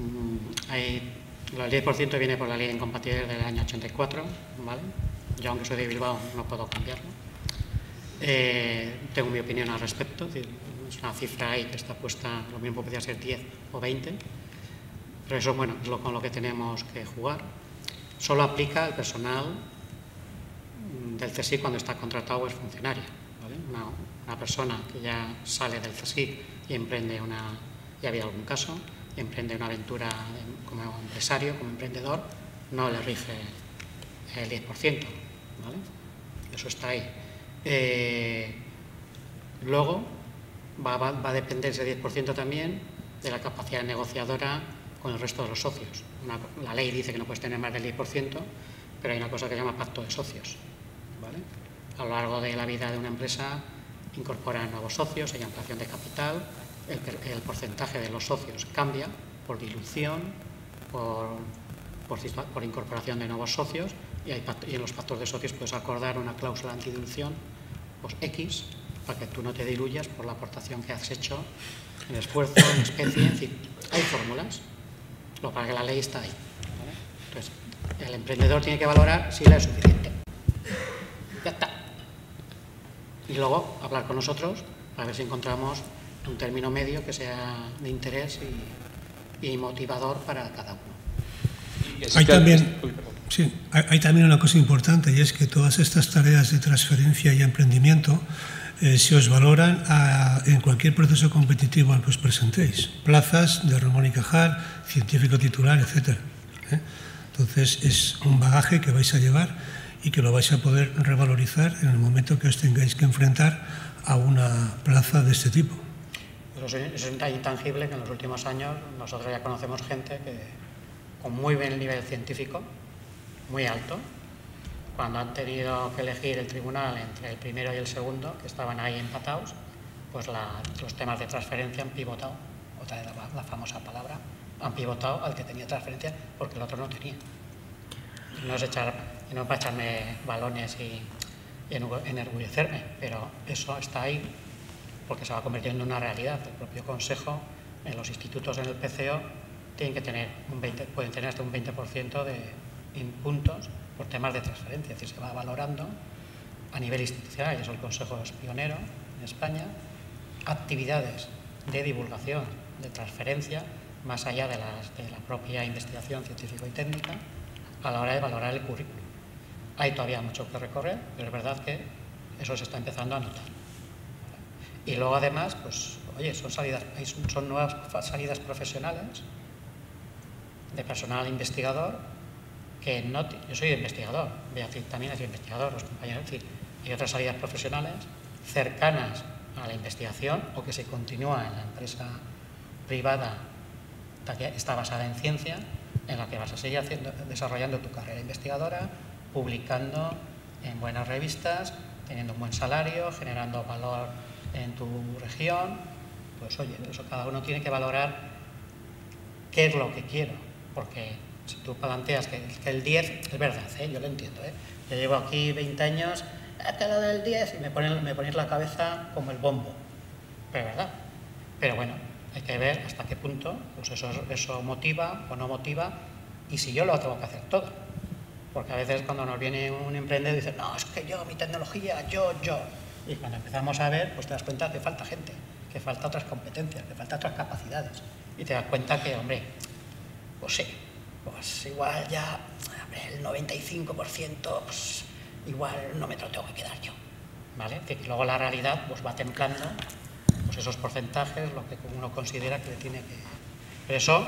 el 10% viene por la ley de incompatibilidad del año 84, ¿vale? Yo, aunque soy de Bilbao, no puedo cambiarlo. Tengo mi opinión al respecto, es una cifra ahí que está puesta, lo mismo podría ser 10 o 20, pero eso, bueno, es con lo que tenemos que jugar. Solo aplica al personal del CSIC cuando está contratado o es funcionario, ¿vale? Una persona que ya sale del CSIC y emprende ya había algún caso, emprende una aventura como empresario, como emprendedor, no le rige el 10%, ¿vale? Eso está ahí. Luego va a depender ese 10% también de la capacidad negociadora con el resto de los socios. La ley dice que no puedes tener más del 10%, pero hay una cosa que se llama pacto de socios, ¿vale? A lo largo de la vida de una empresa incorporan nuevos socios, hay ampliación de capital, el porcentaje de los socios cambia por dilución, por incorporación de nuevos socios, y en los pactos de socios puedes acordar una cláusula antidilución, pues X, para que tú no te diluyas por la aportación que has hecho en esfuerzo, en especie, en fin, hay fórmulas, lo para que la ley está ahí, ¿vale? Entonces, el emprendedor tiene que valorar si le es suficiente. Ya está. Y luego hablar con nosotros para ver si encontramos un término medio que sea de interés y motivador para cada uno. Hay también una cosa importante, y es que todas estas tareas de transferencia y emprendimiento se os valoran en cualquier proceso competitivo al que os presentéis. Plazas de Ramón y Cajal, científico titular, etc. Entonces es un bagaje que vais a llevar y que lo vais a poder revalorizar en el momento que os tengáis que enfrentar a una plaza de este tipo. Eso es tan intangible que en los últimos años nosotros ya conocemos gente que con muy buen nivel científico, muy alto, cuando han tenido que elegir el tribunal entre el primero y el segundo, que estaban ahí empatados, pues los temas de transferencia han pivotado, otra vez la famosa palabra, han pivotado al que tenía transferencia porque el otro no tenía. Y no es para echarme balones y enorgullecerme, pero eso está ahí porque se va convirtiendo en una realidad. El propio Consejo, en los institutos en el PCO, pueden tener hasta un 20% de puntos por temas de transferencia, es decir, se va valorando a nivel institucional, y eso el Consejo es pionero en España, actividades de divulgación, de transferencia, más allá de la propia investigación científica y técnica, a la hora de valorar el currículum. Hay todavía mucho que recorrer, pero es verdad que eso se está empezando a notar. Y luego además, pues, oye, son nuevas salidas profesionales de personal investigador que no... Yo soy investigador, Beatriz también es investigador, los compañeros, es decir, hay otras salidas profesionales cercanas a la investigación o que se continúa en la empresa privada que está basada en ciencia, en la que vas a seguir desarrollando tu carrera investigadora, publicando en buenas revistas, teniendo un buen salario, generando valor en tu región. Pues oye, eso cada uno tiene que valorar qué es lo que quiero, porque si tú planteas que el 10, es verdad, yo lo entiendo, yo llevo aquí 20 años, te lo del 10 y me ponéis la cabeza como el bombo, pero es verdad. Pero bueno, hay que ver hasta qué punto pues eso motiva o no motiva, y si yo lo tengo que hacer todo. Porque a veces cuando nos viene un emprendedor dice, no, es que yo, mi tecnología, yo. Y cuando empezamos a ver, pues te das cuenta que falta gente, que falta otras competencias, que falta otras capacidades. Y te das cuenta que, hombre, pues sí, pues igual ya, hombre, el 95%, pues igual no me lo tengo que quedar yo, ¿vale? Que luego la realidad pues va templando pues esos porcentajes, lo que uno considera que le tiene que... Pero eso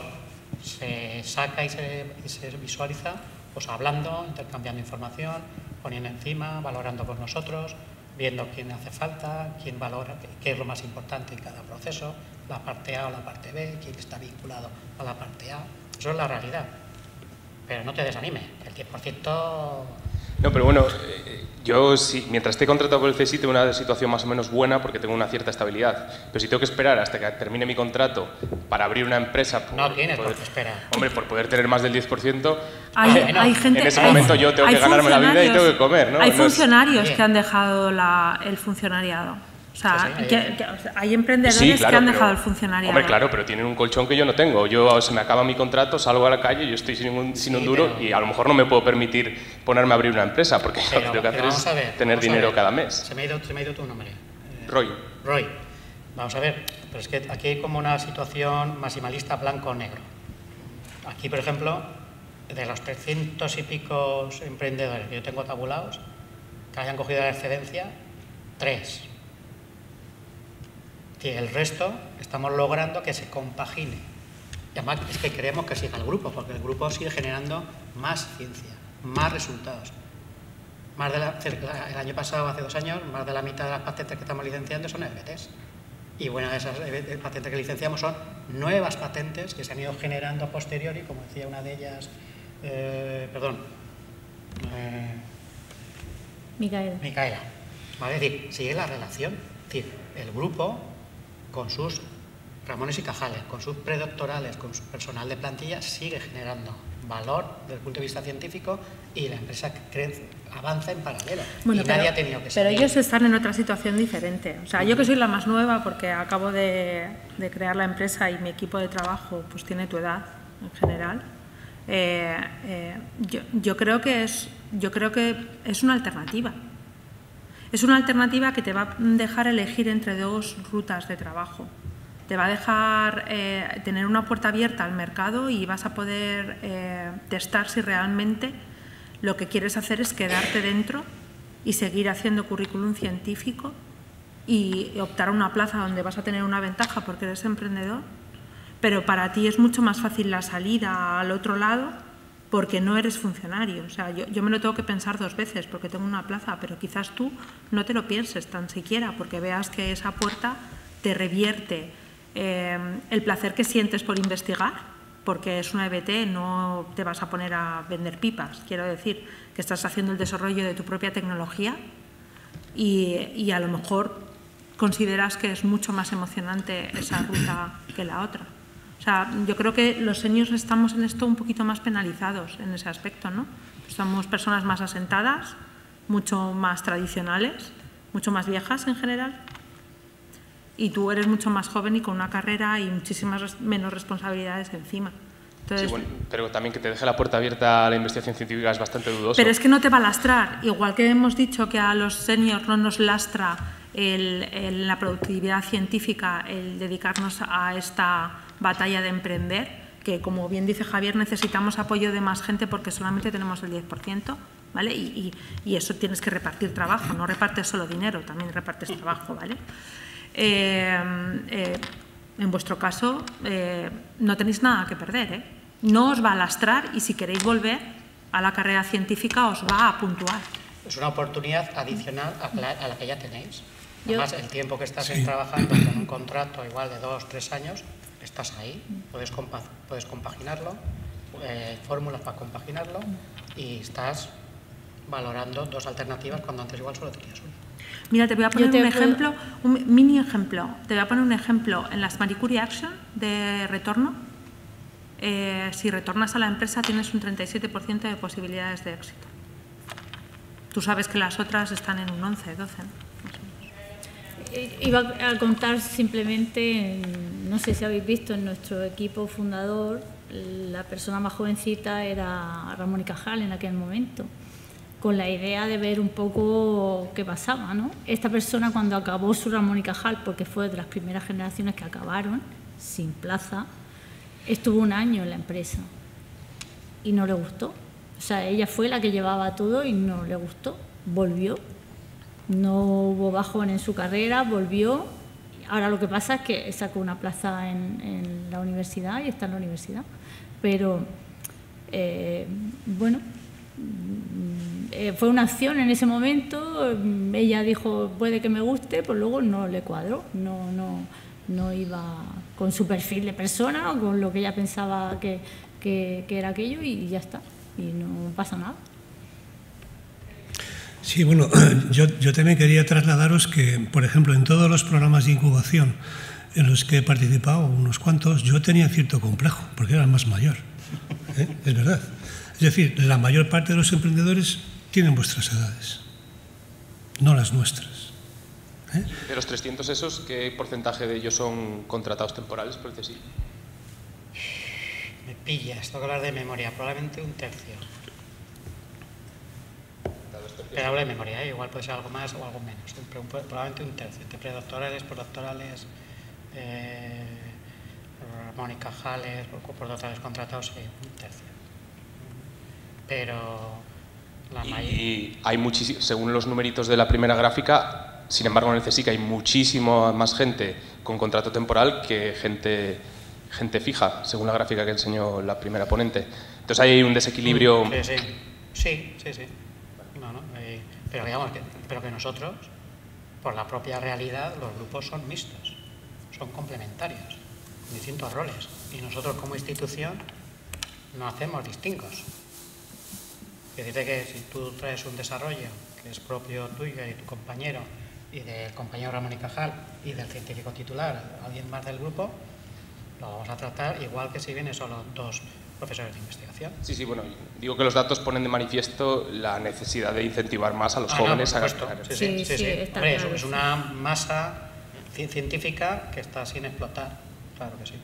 se saca y se visualiza pues hablando, intercambiando información, poniendo encima, valorando con nosotros, viendo quién hace falta, quién valora, qué es lo más importante en cada proceso, la parte A o la parte B, quién está vinculado a la parte A. Eso es la realidad. Pero no te desanime, el 10%... No, pero bueno, yo mientras esté contratado por el CSIC tengo una situación más o menos buena porque tengo una cierta estabilidad. Pero si tengo que esperar hasta que termine mi contrato para abrir una empresa... No tienes por qué esperar. Hombre, por poder tener más del 10%, hay gente, en ese momento yo tengo que ganarme la vida y tengo que comer, ¿no? Hay funcionarios que han dejado el funcionariado. O sea, hay emprendedores que han dejado el funcionariado. Hombre, claro, pero tienen un colchón que yo no tengo. Yo se me acaba mi contrato, salgo a la calle, yo estoy sin un duro y a lo mejor no me puedo permitir ponerme a abrir una empresa porque lo que tengo que hacer es tener dinero cada mes. Se me ha ido tu nombre. Roy. Vamos a ver, pero es que aquí hay como una situación maximalista blanco-negro. Aquí, por ejemplo, de los 300 y pico emprendedores que yo tengo tabulados, que hayan cogido la excedencia, 3. Y el resto estamos logrando que se compagine. Y además es que queremos que siga el grupo, porque el grupo sigue generando más ciencia, más resultados. El año pasado, hace 2 años, más de la mitad de las patentes que estamos licenciando son EBTs. Y buenas de esas patentes que licenciamos son nuevas patentes que se han ido generando a posteriori, como decía una de ellas, Micaela. ¿Vale? Es decir, sigue la relación. Es decir, el grupo con sus Ramones y Cajales, con sus predoctorales, con su personal de plantilla, sigue generando valor desde el punto de vista científico y la empresa avanza en paralelo. Bueno, y nadie ha tenido que salir. Pero ellos están en otra situación diferente. O sea, yo que soy la más nueva porque acabo de crear la empresa y mi equipo de trabajo pues tiene tu edad en general. Yo creo que es una alternativa. Es una alternativa que te va a dejar elegir entre 2 rutas de trabajo. Te va a dejar tener una puerta abierta al mercado y vas a poder testar si realmente lo que quieres hacer es quedarte dentro y seguir haciendo currículum científico y optar a una plaza donde vas a tener una ventaja porque eres emprendedor, pero para ti es mucho más fácil la salida al otro lado porque no eres funcionario. O sea, yo me lo tengo que pensar 2 veces porque tengo una plaza, pero quizás tú no te lo pienses tan siquiera porque veas que esa puerta te revierte el placer que sientes por investigar, porque es una EBT, no te vas a poner a vender pipas. Quiero decir que estás haciendo el desarrollo de tu propia tecnología y a lo mejor consideras que es mucho más emocionante esa ruta que la otra. O sea, yo creo que los seniors estamos en esto un poquito más penalizados en ese aspecto, ¿no? Somos personas más asentadas, mucho más tradicionales, mucho más viejas en general. Y tú eres mucho más joven y con una carrera y muchísimas menos responsabilidades encima. Entonces, sí, bueno, pero también que te deje la puerta abierta a la investigación científica es bastante dudoso. Pero es que no te va a lastrar. Igual que hemos dicho que a los seniors no nos lastra la productividad científica, el dedicarnos a esta batalla de emprender, que como bien dice Javier, necesitamos apoyo de más gente porque solamente tenemos el 10%, ¿vale? Y eso tienes que repartir trabajo, no repartes solo dinero, también repartes trabajo, ¿vale? en vuestro caso no tenéis nada que perder, No os va a lastrar y si queréis volver a la carrera científica os va a puntuar. Es una oportunidad adicional a la que ya tenéis. Además, el tiempo que estás trabajando con un contrato igual de 2 o 3 años, estás ahí, puedes compaginarlo, fórmulas para compaginarlo y estás valorando 2 alternativas cuando antes igual solo tenías una. Mira, te voy a poner un ejemplo, un mini ejemplo. Te voy a poner un ejemplo en las Marie Curie Action de retorno. Si retornas a la empresa tienes un 37% de posibilidades de éxito. Tú sabes que las otras están en un 11, 12. Iba a contar simplemente, no sé si habéis visto en nuestro equipo fundador, la persona más jovencita era Ramón y Cajal en aquel momento, con la idea de ver un poco qué pasaba, ¿no? Esta persona cuando acabó su Ramón y Cajal, porque fue de las primeras generaciones que acabaron sin plaza, estuvo un año en la empresa y no le gustó. O sea, ella fue la que llevaba todo y no le gustó. Volvió. No hubo bajón en su carrera, volvió. Ahora lo que pasa es que sacó una plaza en la universidad y está en la universidad. Pero, bueno, fue una acción en ese momento. Ella dijo, puede que me guste, pues luego no le cuadró. No iba con su perfil de persona o con lo que ella pensaba que era aquello y ya está. Y no pasa nada. Sí, bueno, yo también quería trasladaros que, por ejemplo, en todos los programas de incubación en los que he participado, unos cuantos, yo tenía cierto complejo, porque era el más mayor. Es verdad. Es decir, la mayor parte de los emprendedores tienen vuestras edades, no las nuestras. De los 300 esos, ¿qué porcentaje de ellos son contratados temporales por el CSIC? Me pillas, tengo que hablar de memoria, probablemente un tercio. Pero hablo de memoria, igual puede ser algo más o algo menos, pero probablemente un tercio. Entre predoctorales, postdoctorales, Ramón y Cajales, postdoctorales contratados, sí, un tercio. Pero la mayoría... Y hay muchísimo, según los numeritos de la primera gráfica, sin embargo en el CSIC hay muchísimo más gente con contrato temporal que gente fija, según la gráfica que enseñó la primera ponente. Entonces hay un desequilibrio... Sí. Pero digamos que nosotros, por la propia realidad, los grupos son mixtos, son complementarios, con distintos roles. Y nosotros como institución no hacemos distingos. Es decir, que si tú traes un desarrollo que es propio tuyo y tu compañero, y del compañero Ramón y Cajal, y del científico titular, alguien más del grupo, lo vamos a tratar igual que si vienen solo 2 profesores de investigación. Sí, bueno, digo que los datos ponen de manifiesto la necesidad de incentivar más a los jóvenes a ganar. Sí. Hombre, claro, es una masa científica que está sin explotar, claro que sí.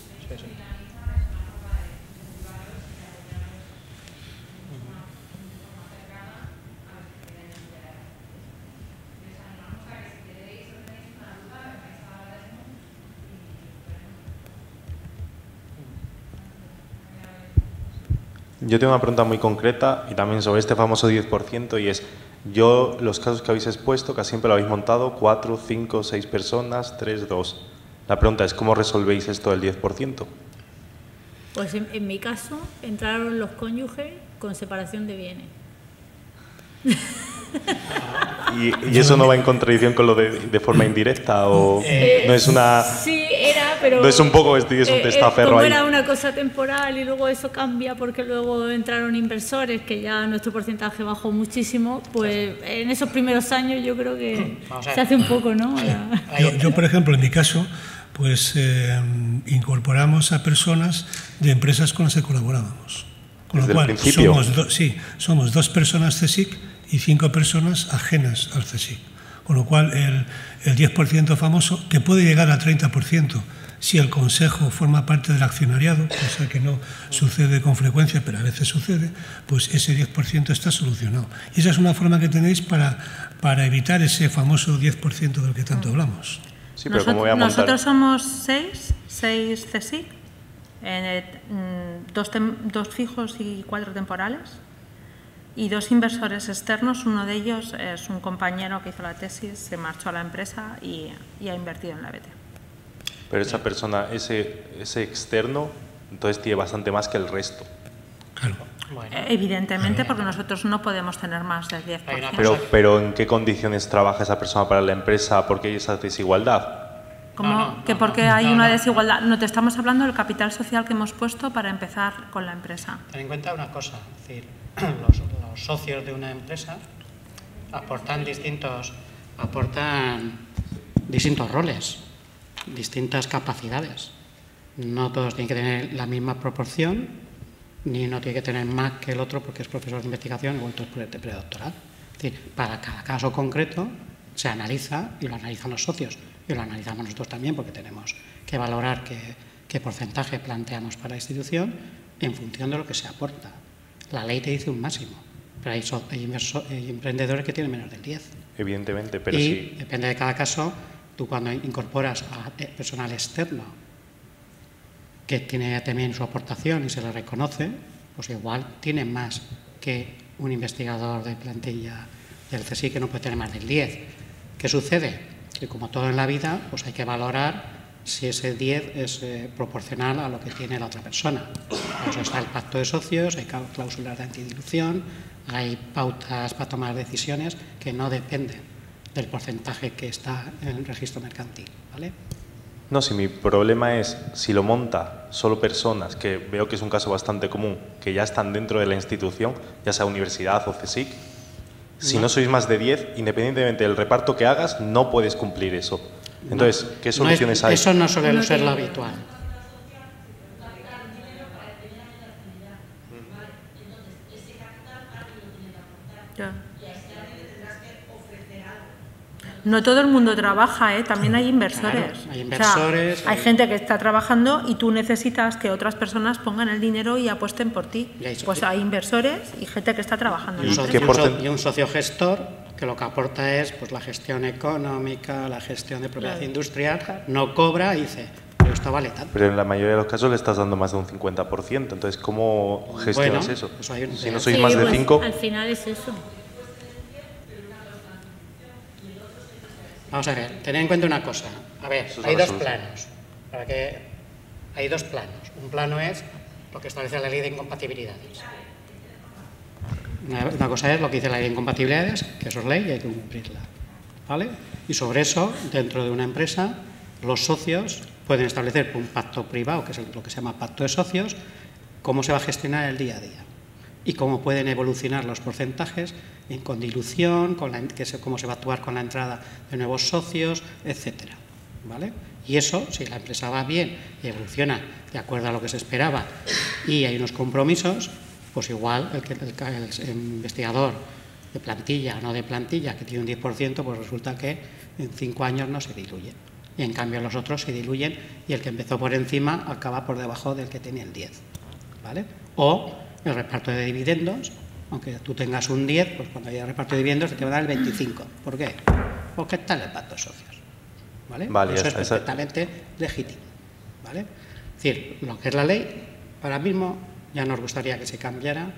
Yo tengo una pregunta muy concreta y también sobre este famoso 10% y es, los casos que habéis expuesto, casi siempre lo habéis montado 4, 5, 6 personas, 3, 2. La pregunta es, ¿cómo resolvéis esto del 10%? Pues en mi caso entraron los cónyuges con separación de bienes. ¿Y eso no va en contradicción con lo de forma indirecta o no es una... Sí, era, pero... No es un poco, es un testaferro como ahí. Era una cosa temporal y luego eso cambia porque luego entraron inversores, que ya nuestro porcentaje bajó muchísimo, pues en esos primeros años yo creo que se hace un poco, ¿no? Yo, por ejemplo, en mi caso, pues incorporamos a personas de empresas con las que colaborábamos. Con lo cual, somos 2 personas CSIC y 5 personas ajenas al CSIC. Con lo cual, el 10% famoso, que puede llegar al 30% si el consejo forma parte del accionariado, cosa que no sucede con frecuencia, pero a veces sucede, pues ese 10% está solucionado. Y esa es una forma que tenéis para evitar ese famoso 10% del que tanto hablamos. Sí, pero ¿cómo voy a montar? Nosotros somos 6 CSIC, 2 fijos y 4 temporales. y 2 inversores externos. Uno de ellos es un compañero que hizo la tesis, se marchó a la empresa y ha invertido en la EBT. Pero esa persona, ese externo, entonces tiene bastante más que el resto. Claro. Bueno, Evidentemente, porque nosotros no podemos tener más del 10%. Pero ¿en qué condiciones trabaja esa persona para la empresa? ¿Por qué hay esa desigualdad? Porque hay una desigualdad. No te estamos hablando del capital social que hemos puesto para empezar con la empresa. Ten en cuenta una cosa, es decir, los socios de una empresa aportan distintos roles, distintas capacidades. No todos tienen que tener la misma proporción, ni uno tiene que tener más que el otro porque es profesor de investigación o otro es de predoctoral. Es decir, para cada caso concreto se analiza y lo analizan los socios y lo analizamos nosotros también porque tenemos que valorar qué porcentaje planteamos para la institución en función de lo que se aporta. La ley te dice un máximo, pero hay emprendedores que tienen menos del 10. Evidentemente, pero sí. Depende de cada caso, tú cuando incorporas a personal externo que tiene también su aportación y se le reconoce, pues igual tiene más que un investigador de plantilla del CSIC que no puede tener más del 10. ¿Qué sucede? Que como todo en la vida, pues hay que valorar si ese 10 es proporcional a lo que tiene la otra persona. Por eso está el pacto de socios, hay cláusulas de antidilución, hay pautas para tomar decisiones que no dependen del porcentaje que está en el registro mercantil, ¿vale? No, si mi problema es si lo monta solo personas, que veo que es un caso bastante común, que ya están dentro de la institución, ya sea universidad o CSIC, si no sois más de 10, independientemente del reparto que hagas, no puedes cumplir eso. Entonces, ¿qué soluciones hay? Eso no suele ser lo habitual. No todo el mundo trabaja, también hay inversores. Claro, hay inversores. O sea, hay gente que está trabajando y tú necesitas que otras personas pongan el dinero y apuesten por ti. Pues hay inversores y gente que está trabajando. Y un socio gestor que lo que aporta es pues, la gestión económica, la gestión de propiedad industrial, no cobra y dice, pero esto vale tanto. Pero en la mayoría de los casos le estás dando más de un 50%, entonces ¿cómo gestionas eso? Pues si no sois más de 5... Al final es eso. Vamos a ver, tened en cuenta una cosa. A ver, hay dos planos. Hay dos planos. Un plano es lo que establece la ley de incompatibilidades. Una cosa es lo que dice la ley de incompatibilidades, que eso es ley y hay que cumplirla, ¿vale? Y sobre eso, dentro de una empresa, los socios pueden establecer un pacto privado, que es lo que se llama pacto de socios, cómo se va a gestionar el día a día y cómo pueden evolucionar los porcentajes con dilución, cómo se va a actuar con la entrada de nuevos socios, etcétera, ¿vale? Y eso, si la empresa va bien y evoluciona de acuerdo a lo que se esperaba y hay unos compromisos, pues igual el investigador de plantilla o no de plantilla que tiene un 10%, pues resulta que en 5 años no se diluye. Y en cambio los otros se diluyen y el que empezó por encima acaba por debajo del que tenía el 10, ¿vale? O el reparto de dividendos, aunque tú tengas un 10, pues cuando haya reparto de dividendos te va a dar el 25. ¿Por qué? Porque está en el pacto de socios, ¿vale? Eso es perfectamente legítimo, ¿vale? Es decir, lo que es la ley, ahora mismo ya nos gustaría que se cambiara,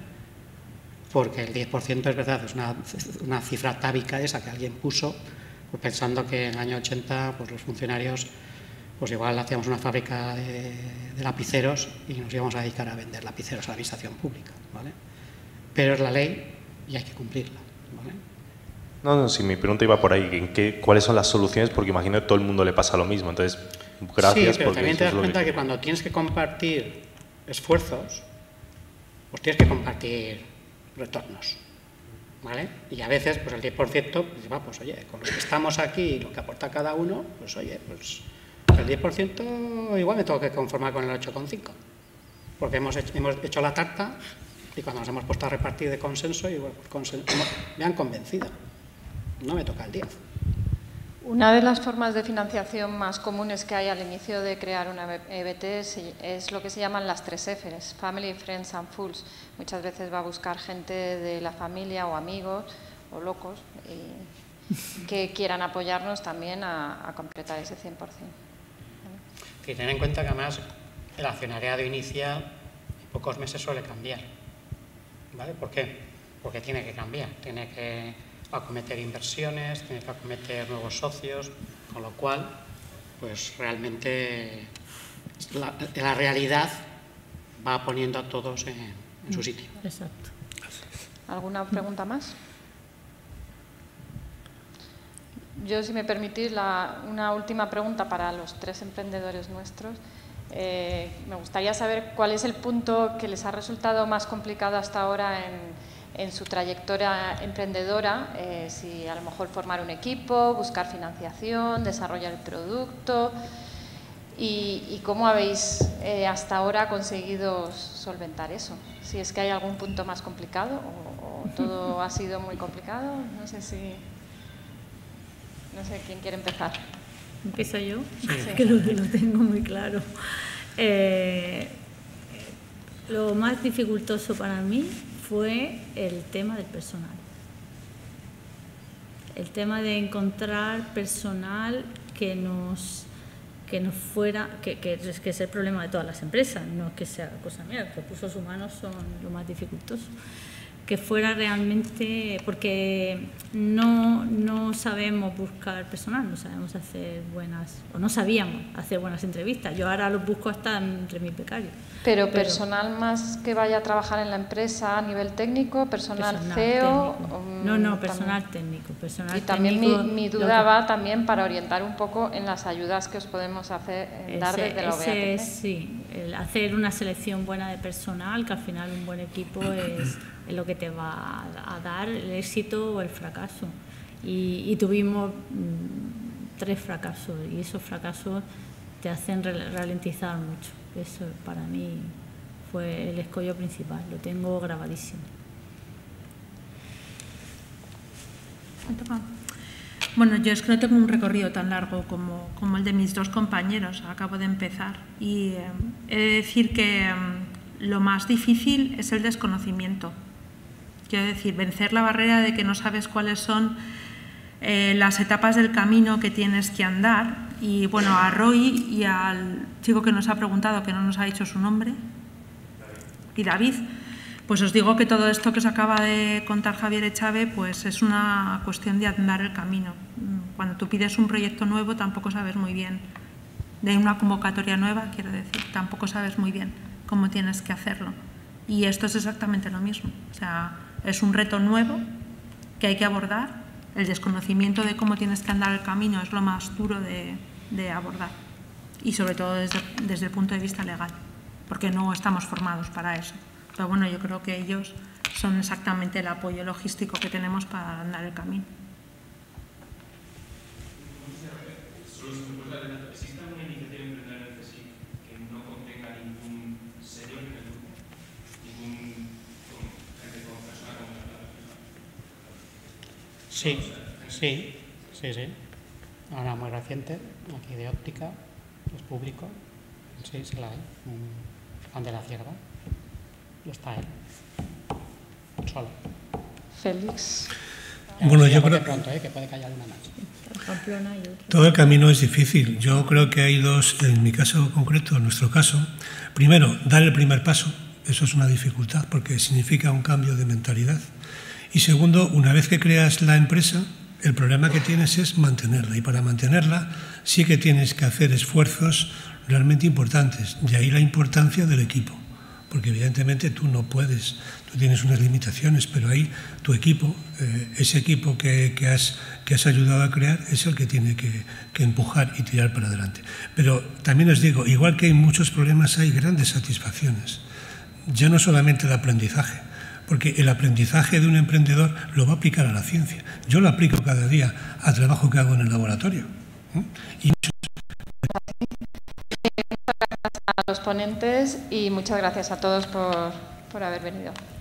porque el 10% es verdad, es una cifra atávica esa que alguien puso, pues pensando que en el año 80 pues los funcionarios pues igual hacíamos una fábrica de lapiceros y nos íbamos a dedicar a vender lapiceros a la administración pública, ¿vale? Pero es la ley y hay que cumplirla, ¿vale? No, si mi pregunta iba por ahí, ¿cuáles son las soluciones? Porque imagino que a todo el mundo le pasa lo mismo, entonces, gracias. Sí, pero también te das cuenta que cuando tienes que compartir esfuerzos, pues tienes que compartir retornos, ¿vale? Y a veces, pues el 10%, pues oye, con los que estamos aquí y lo que aporta cada uno, pues oye, pues el 10% igual me tengo que conformar con el 8,5, porque hemos hecho la tarta y cuando nos hemos puesto a repartir de consenso, igual me han convencido, no me toca el 10. Una de las formas de financiación más comunes que hay al inicio de crear una EBT es lo que se llaman las 3 Fs, Family, Friends and Fools. Muchas veces va a buscar gente de la familia o amigos o locos que quieran apoyarnos también a completar ese 100%. Y ten en cuenta que además el accionariado inicial en pocos meses suele cambiar, ¿vale? ¿Por qué? porque tiene que cambiar, tiene que acometer inversiones, tiene que acometer nuevos socios, con lo cual, pues realmente la realidad va poniendo a todos en su sitio. Exacto. ¿Alguna pregunta más? Yo, si me permitís, una última pregunta para los tres emprendedores nuestros. Me gustaría saber cuál es el punto que les ha resultado más complicado hasta ahora en su trayectoria emprendedora, si a lo mejor formar un equipo, buscar financiación, desarrollar el producto y cómo habéis hasta ahora conseguido solventar eso. Si es que hay algún punto más complicado o todo ha sido muy complicado, no sé quién quiere empezar. ¿Empiezo yo? Sí. Es que lo tengo muy claro. Lo más dificultoso para mí fue el tema del personal. El tema de encontrar personal que es el problema de todas las empresas, no es que sea cosa mía, los recursos humanos son lo más dificultoso. Que fuera realmente, porque no sabemos buscar personal, no sabemos hacer no sabíamos hacer buenas entrevistas. Yo ahora los busco hasta entre mis becarios. Pero personal más que vaya a trabajar en la empresa a nivel técnico, personal CEO. No, personal técnico. Y también mi duda va también para orientar un poco en las ayudas que os podemos hacer, dar desde la OBATP. Sí, el hacer una selección buena de personal, que al final un buen equipo es lo que te va a dar el éxito o el fracaso. Y tuvimos 3 fracasos y esos fracasos te hacen ralentizar mucho. Eso para mí fue el escollo principal, lo tengo grabadísimo. Bueno, yo es que no tengo un recorrido tan largo como el de mis 2 compañeros, acabo de empezar. Y he de decir que lo más difícil es el desconocimiento. Quiero decir, vencer la barrera de que no sabes cuáles son las etapas del camino que tienes que andar. Y bueno, a Roy y al chico que nos ha preguntado, que no nos ha dicho su nombre, y David, pues os digo que todo esto que os acaba de contar Javier Echave, pues es una cuestión de andar el camino. Cuando tú pides un proyecto nuevo tampoco sabes muy bien, de una convocatoria nueva, quiero decir, tampoco sabes muy bien cómo tienes que hacerlo. Y esto es exactamente lo mismo, o sea, es un reto nuevo que hay que abordar. El desconocimiento de cómo tienes que andar el camino es lo más duro de abordar, y sobre todo desde el punto de vista legal, porque no estamos formados para eso. Pero bueno, yo creo que ellos son exactamente el apoyo logístico que tenemos para andar el camino. ¿Existe alguna iniciativa emprendedora en el CSIC que no contenga ningún serio nivel grupo? Ningún gente con persona con Sí. Ahora muy reciente, aquí de óptica, es público, sí, se la hay, Juan de la Cierva, y está él, solo. Félix. Bueno, yo creo pronto, que puede que haya una más. Todo el camino es difícil. Yo creo que hay 2, en mi caso concreto, en nuestro caso. Primero, dar el primer paso. Eso es una dificultad porque significa un cambio de mentalidad. Y segundo, una vez que creas la empresa, el problema que tienes es mantenerla. Y para mantenerla sí que tienes que hacer esfuerzos realmente importantes. De ahí la importancia del equipo. Porque evidentemente tú no puedes, tú tienes unas limitaciones, pero ahí tu equipo, ese equipo que has ayudado a crear, es el que tiene que empujar y tirar para adelante. Pero también os digo, igual que hay muchos problemas, hay grandes satisfacciones. Ya no solamente el aprendizaje, porque el aprendizaje de un emprendedor lo va a aplicar a la ciencia. Yo lo aplico cada día al trabajo que hago en el laboratorio. Y muchas gracias a los ponentes y muchas gracias a todos por haber venido.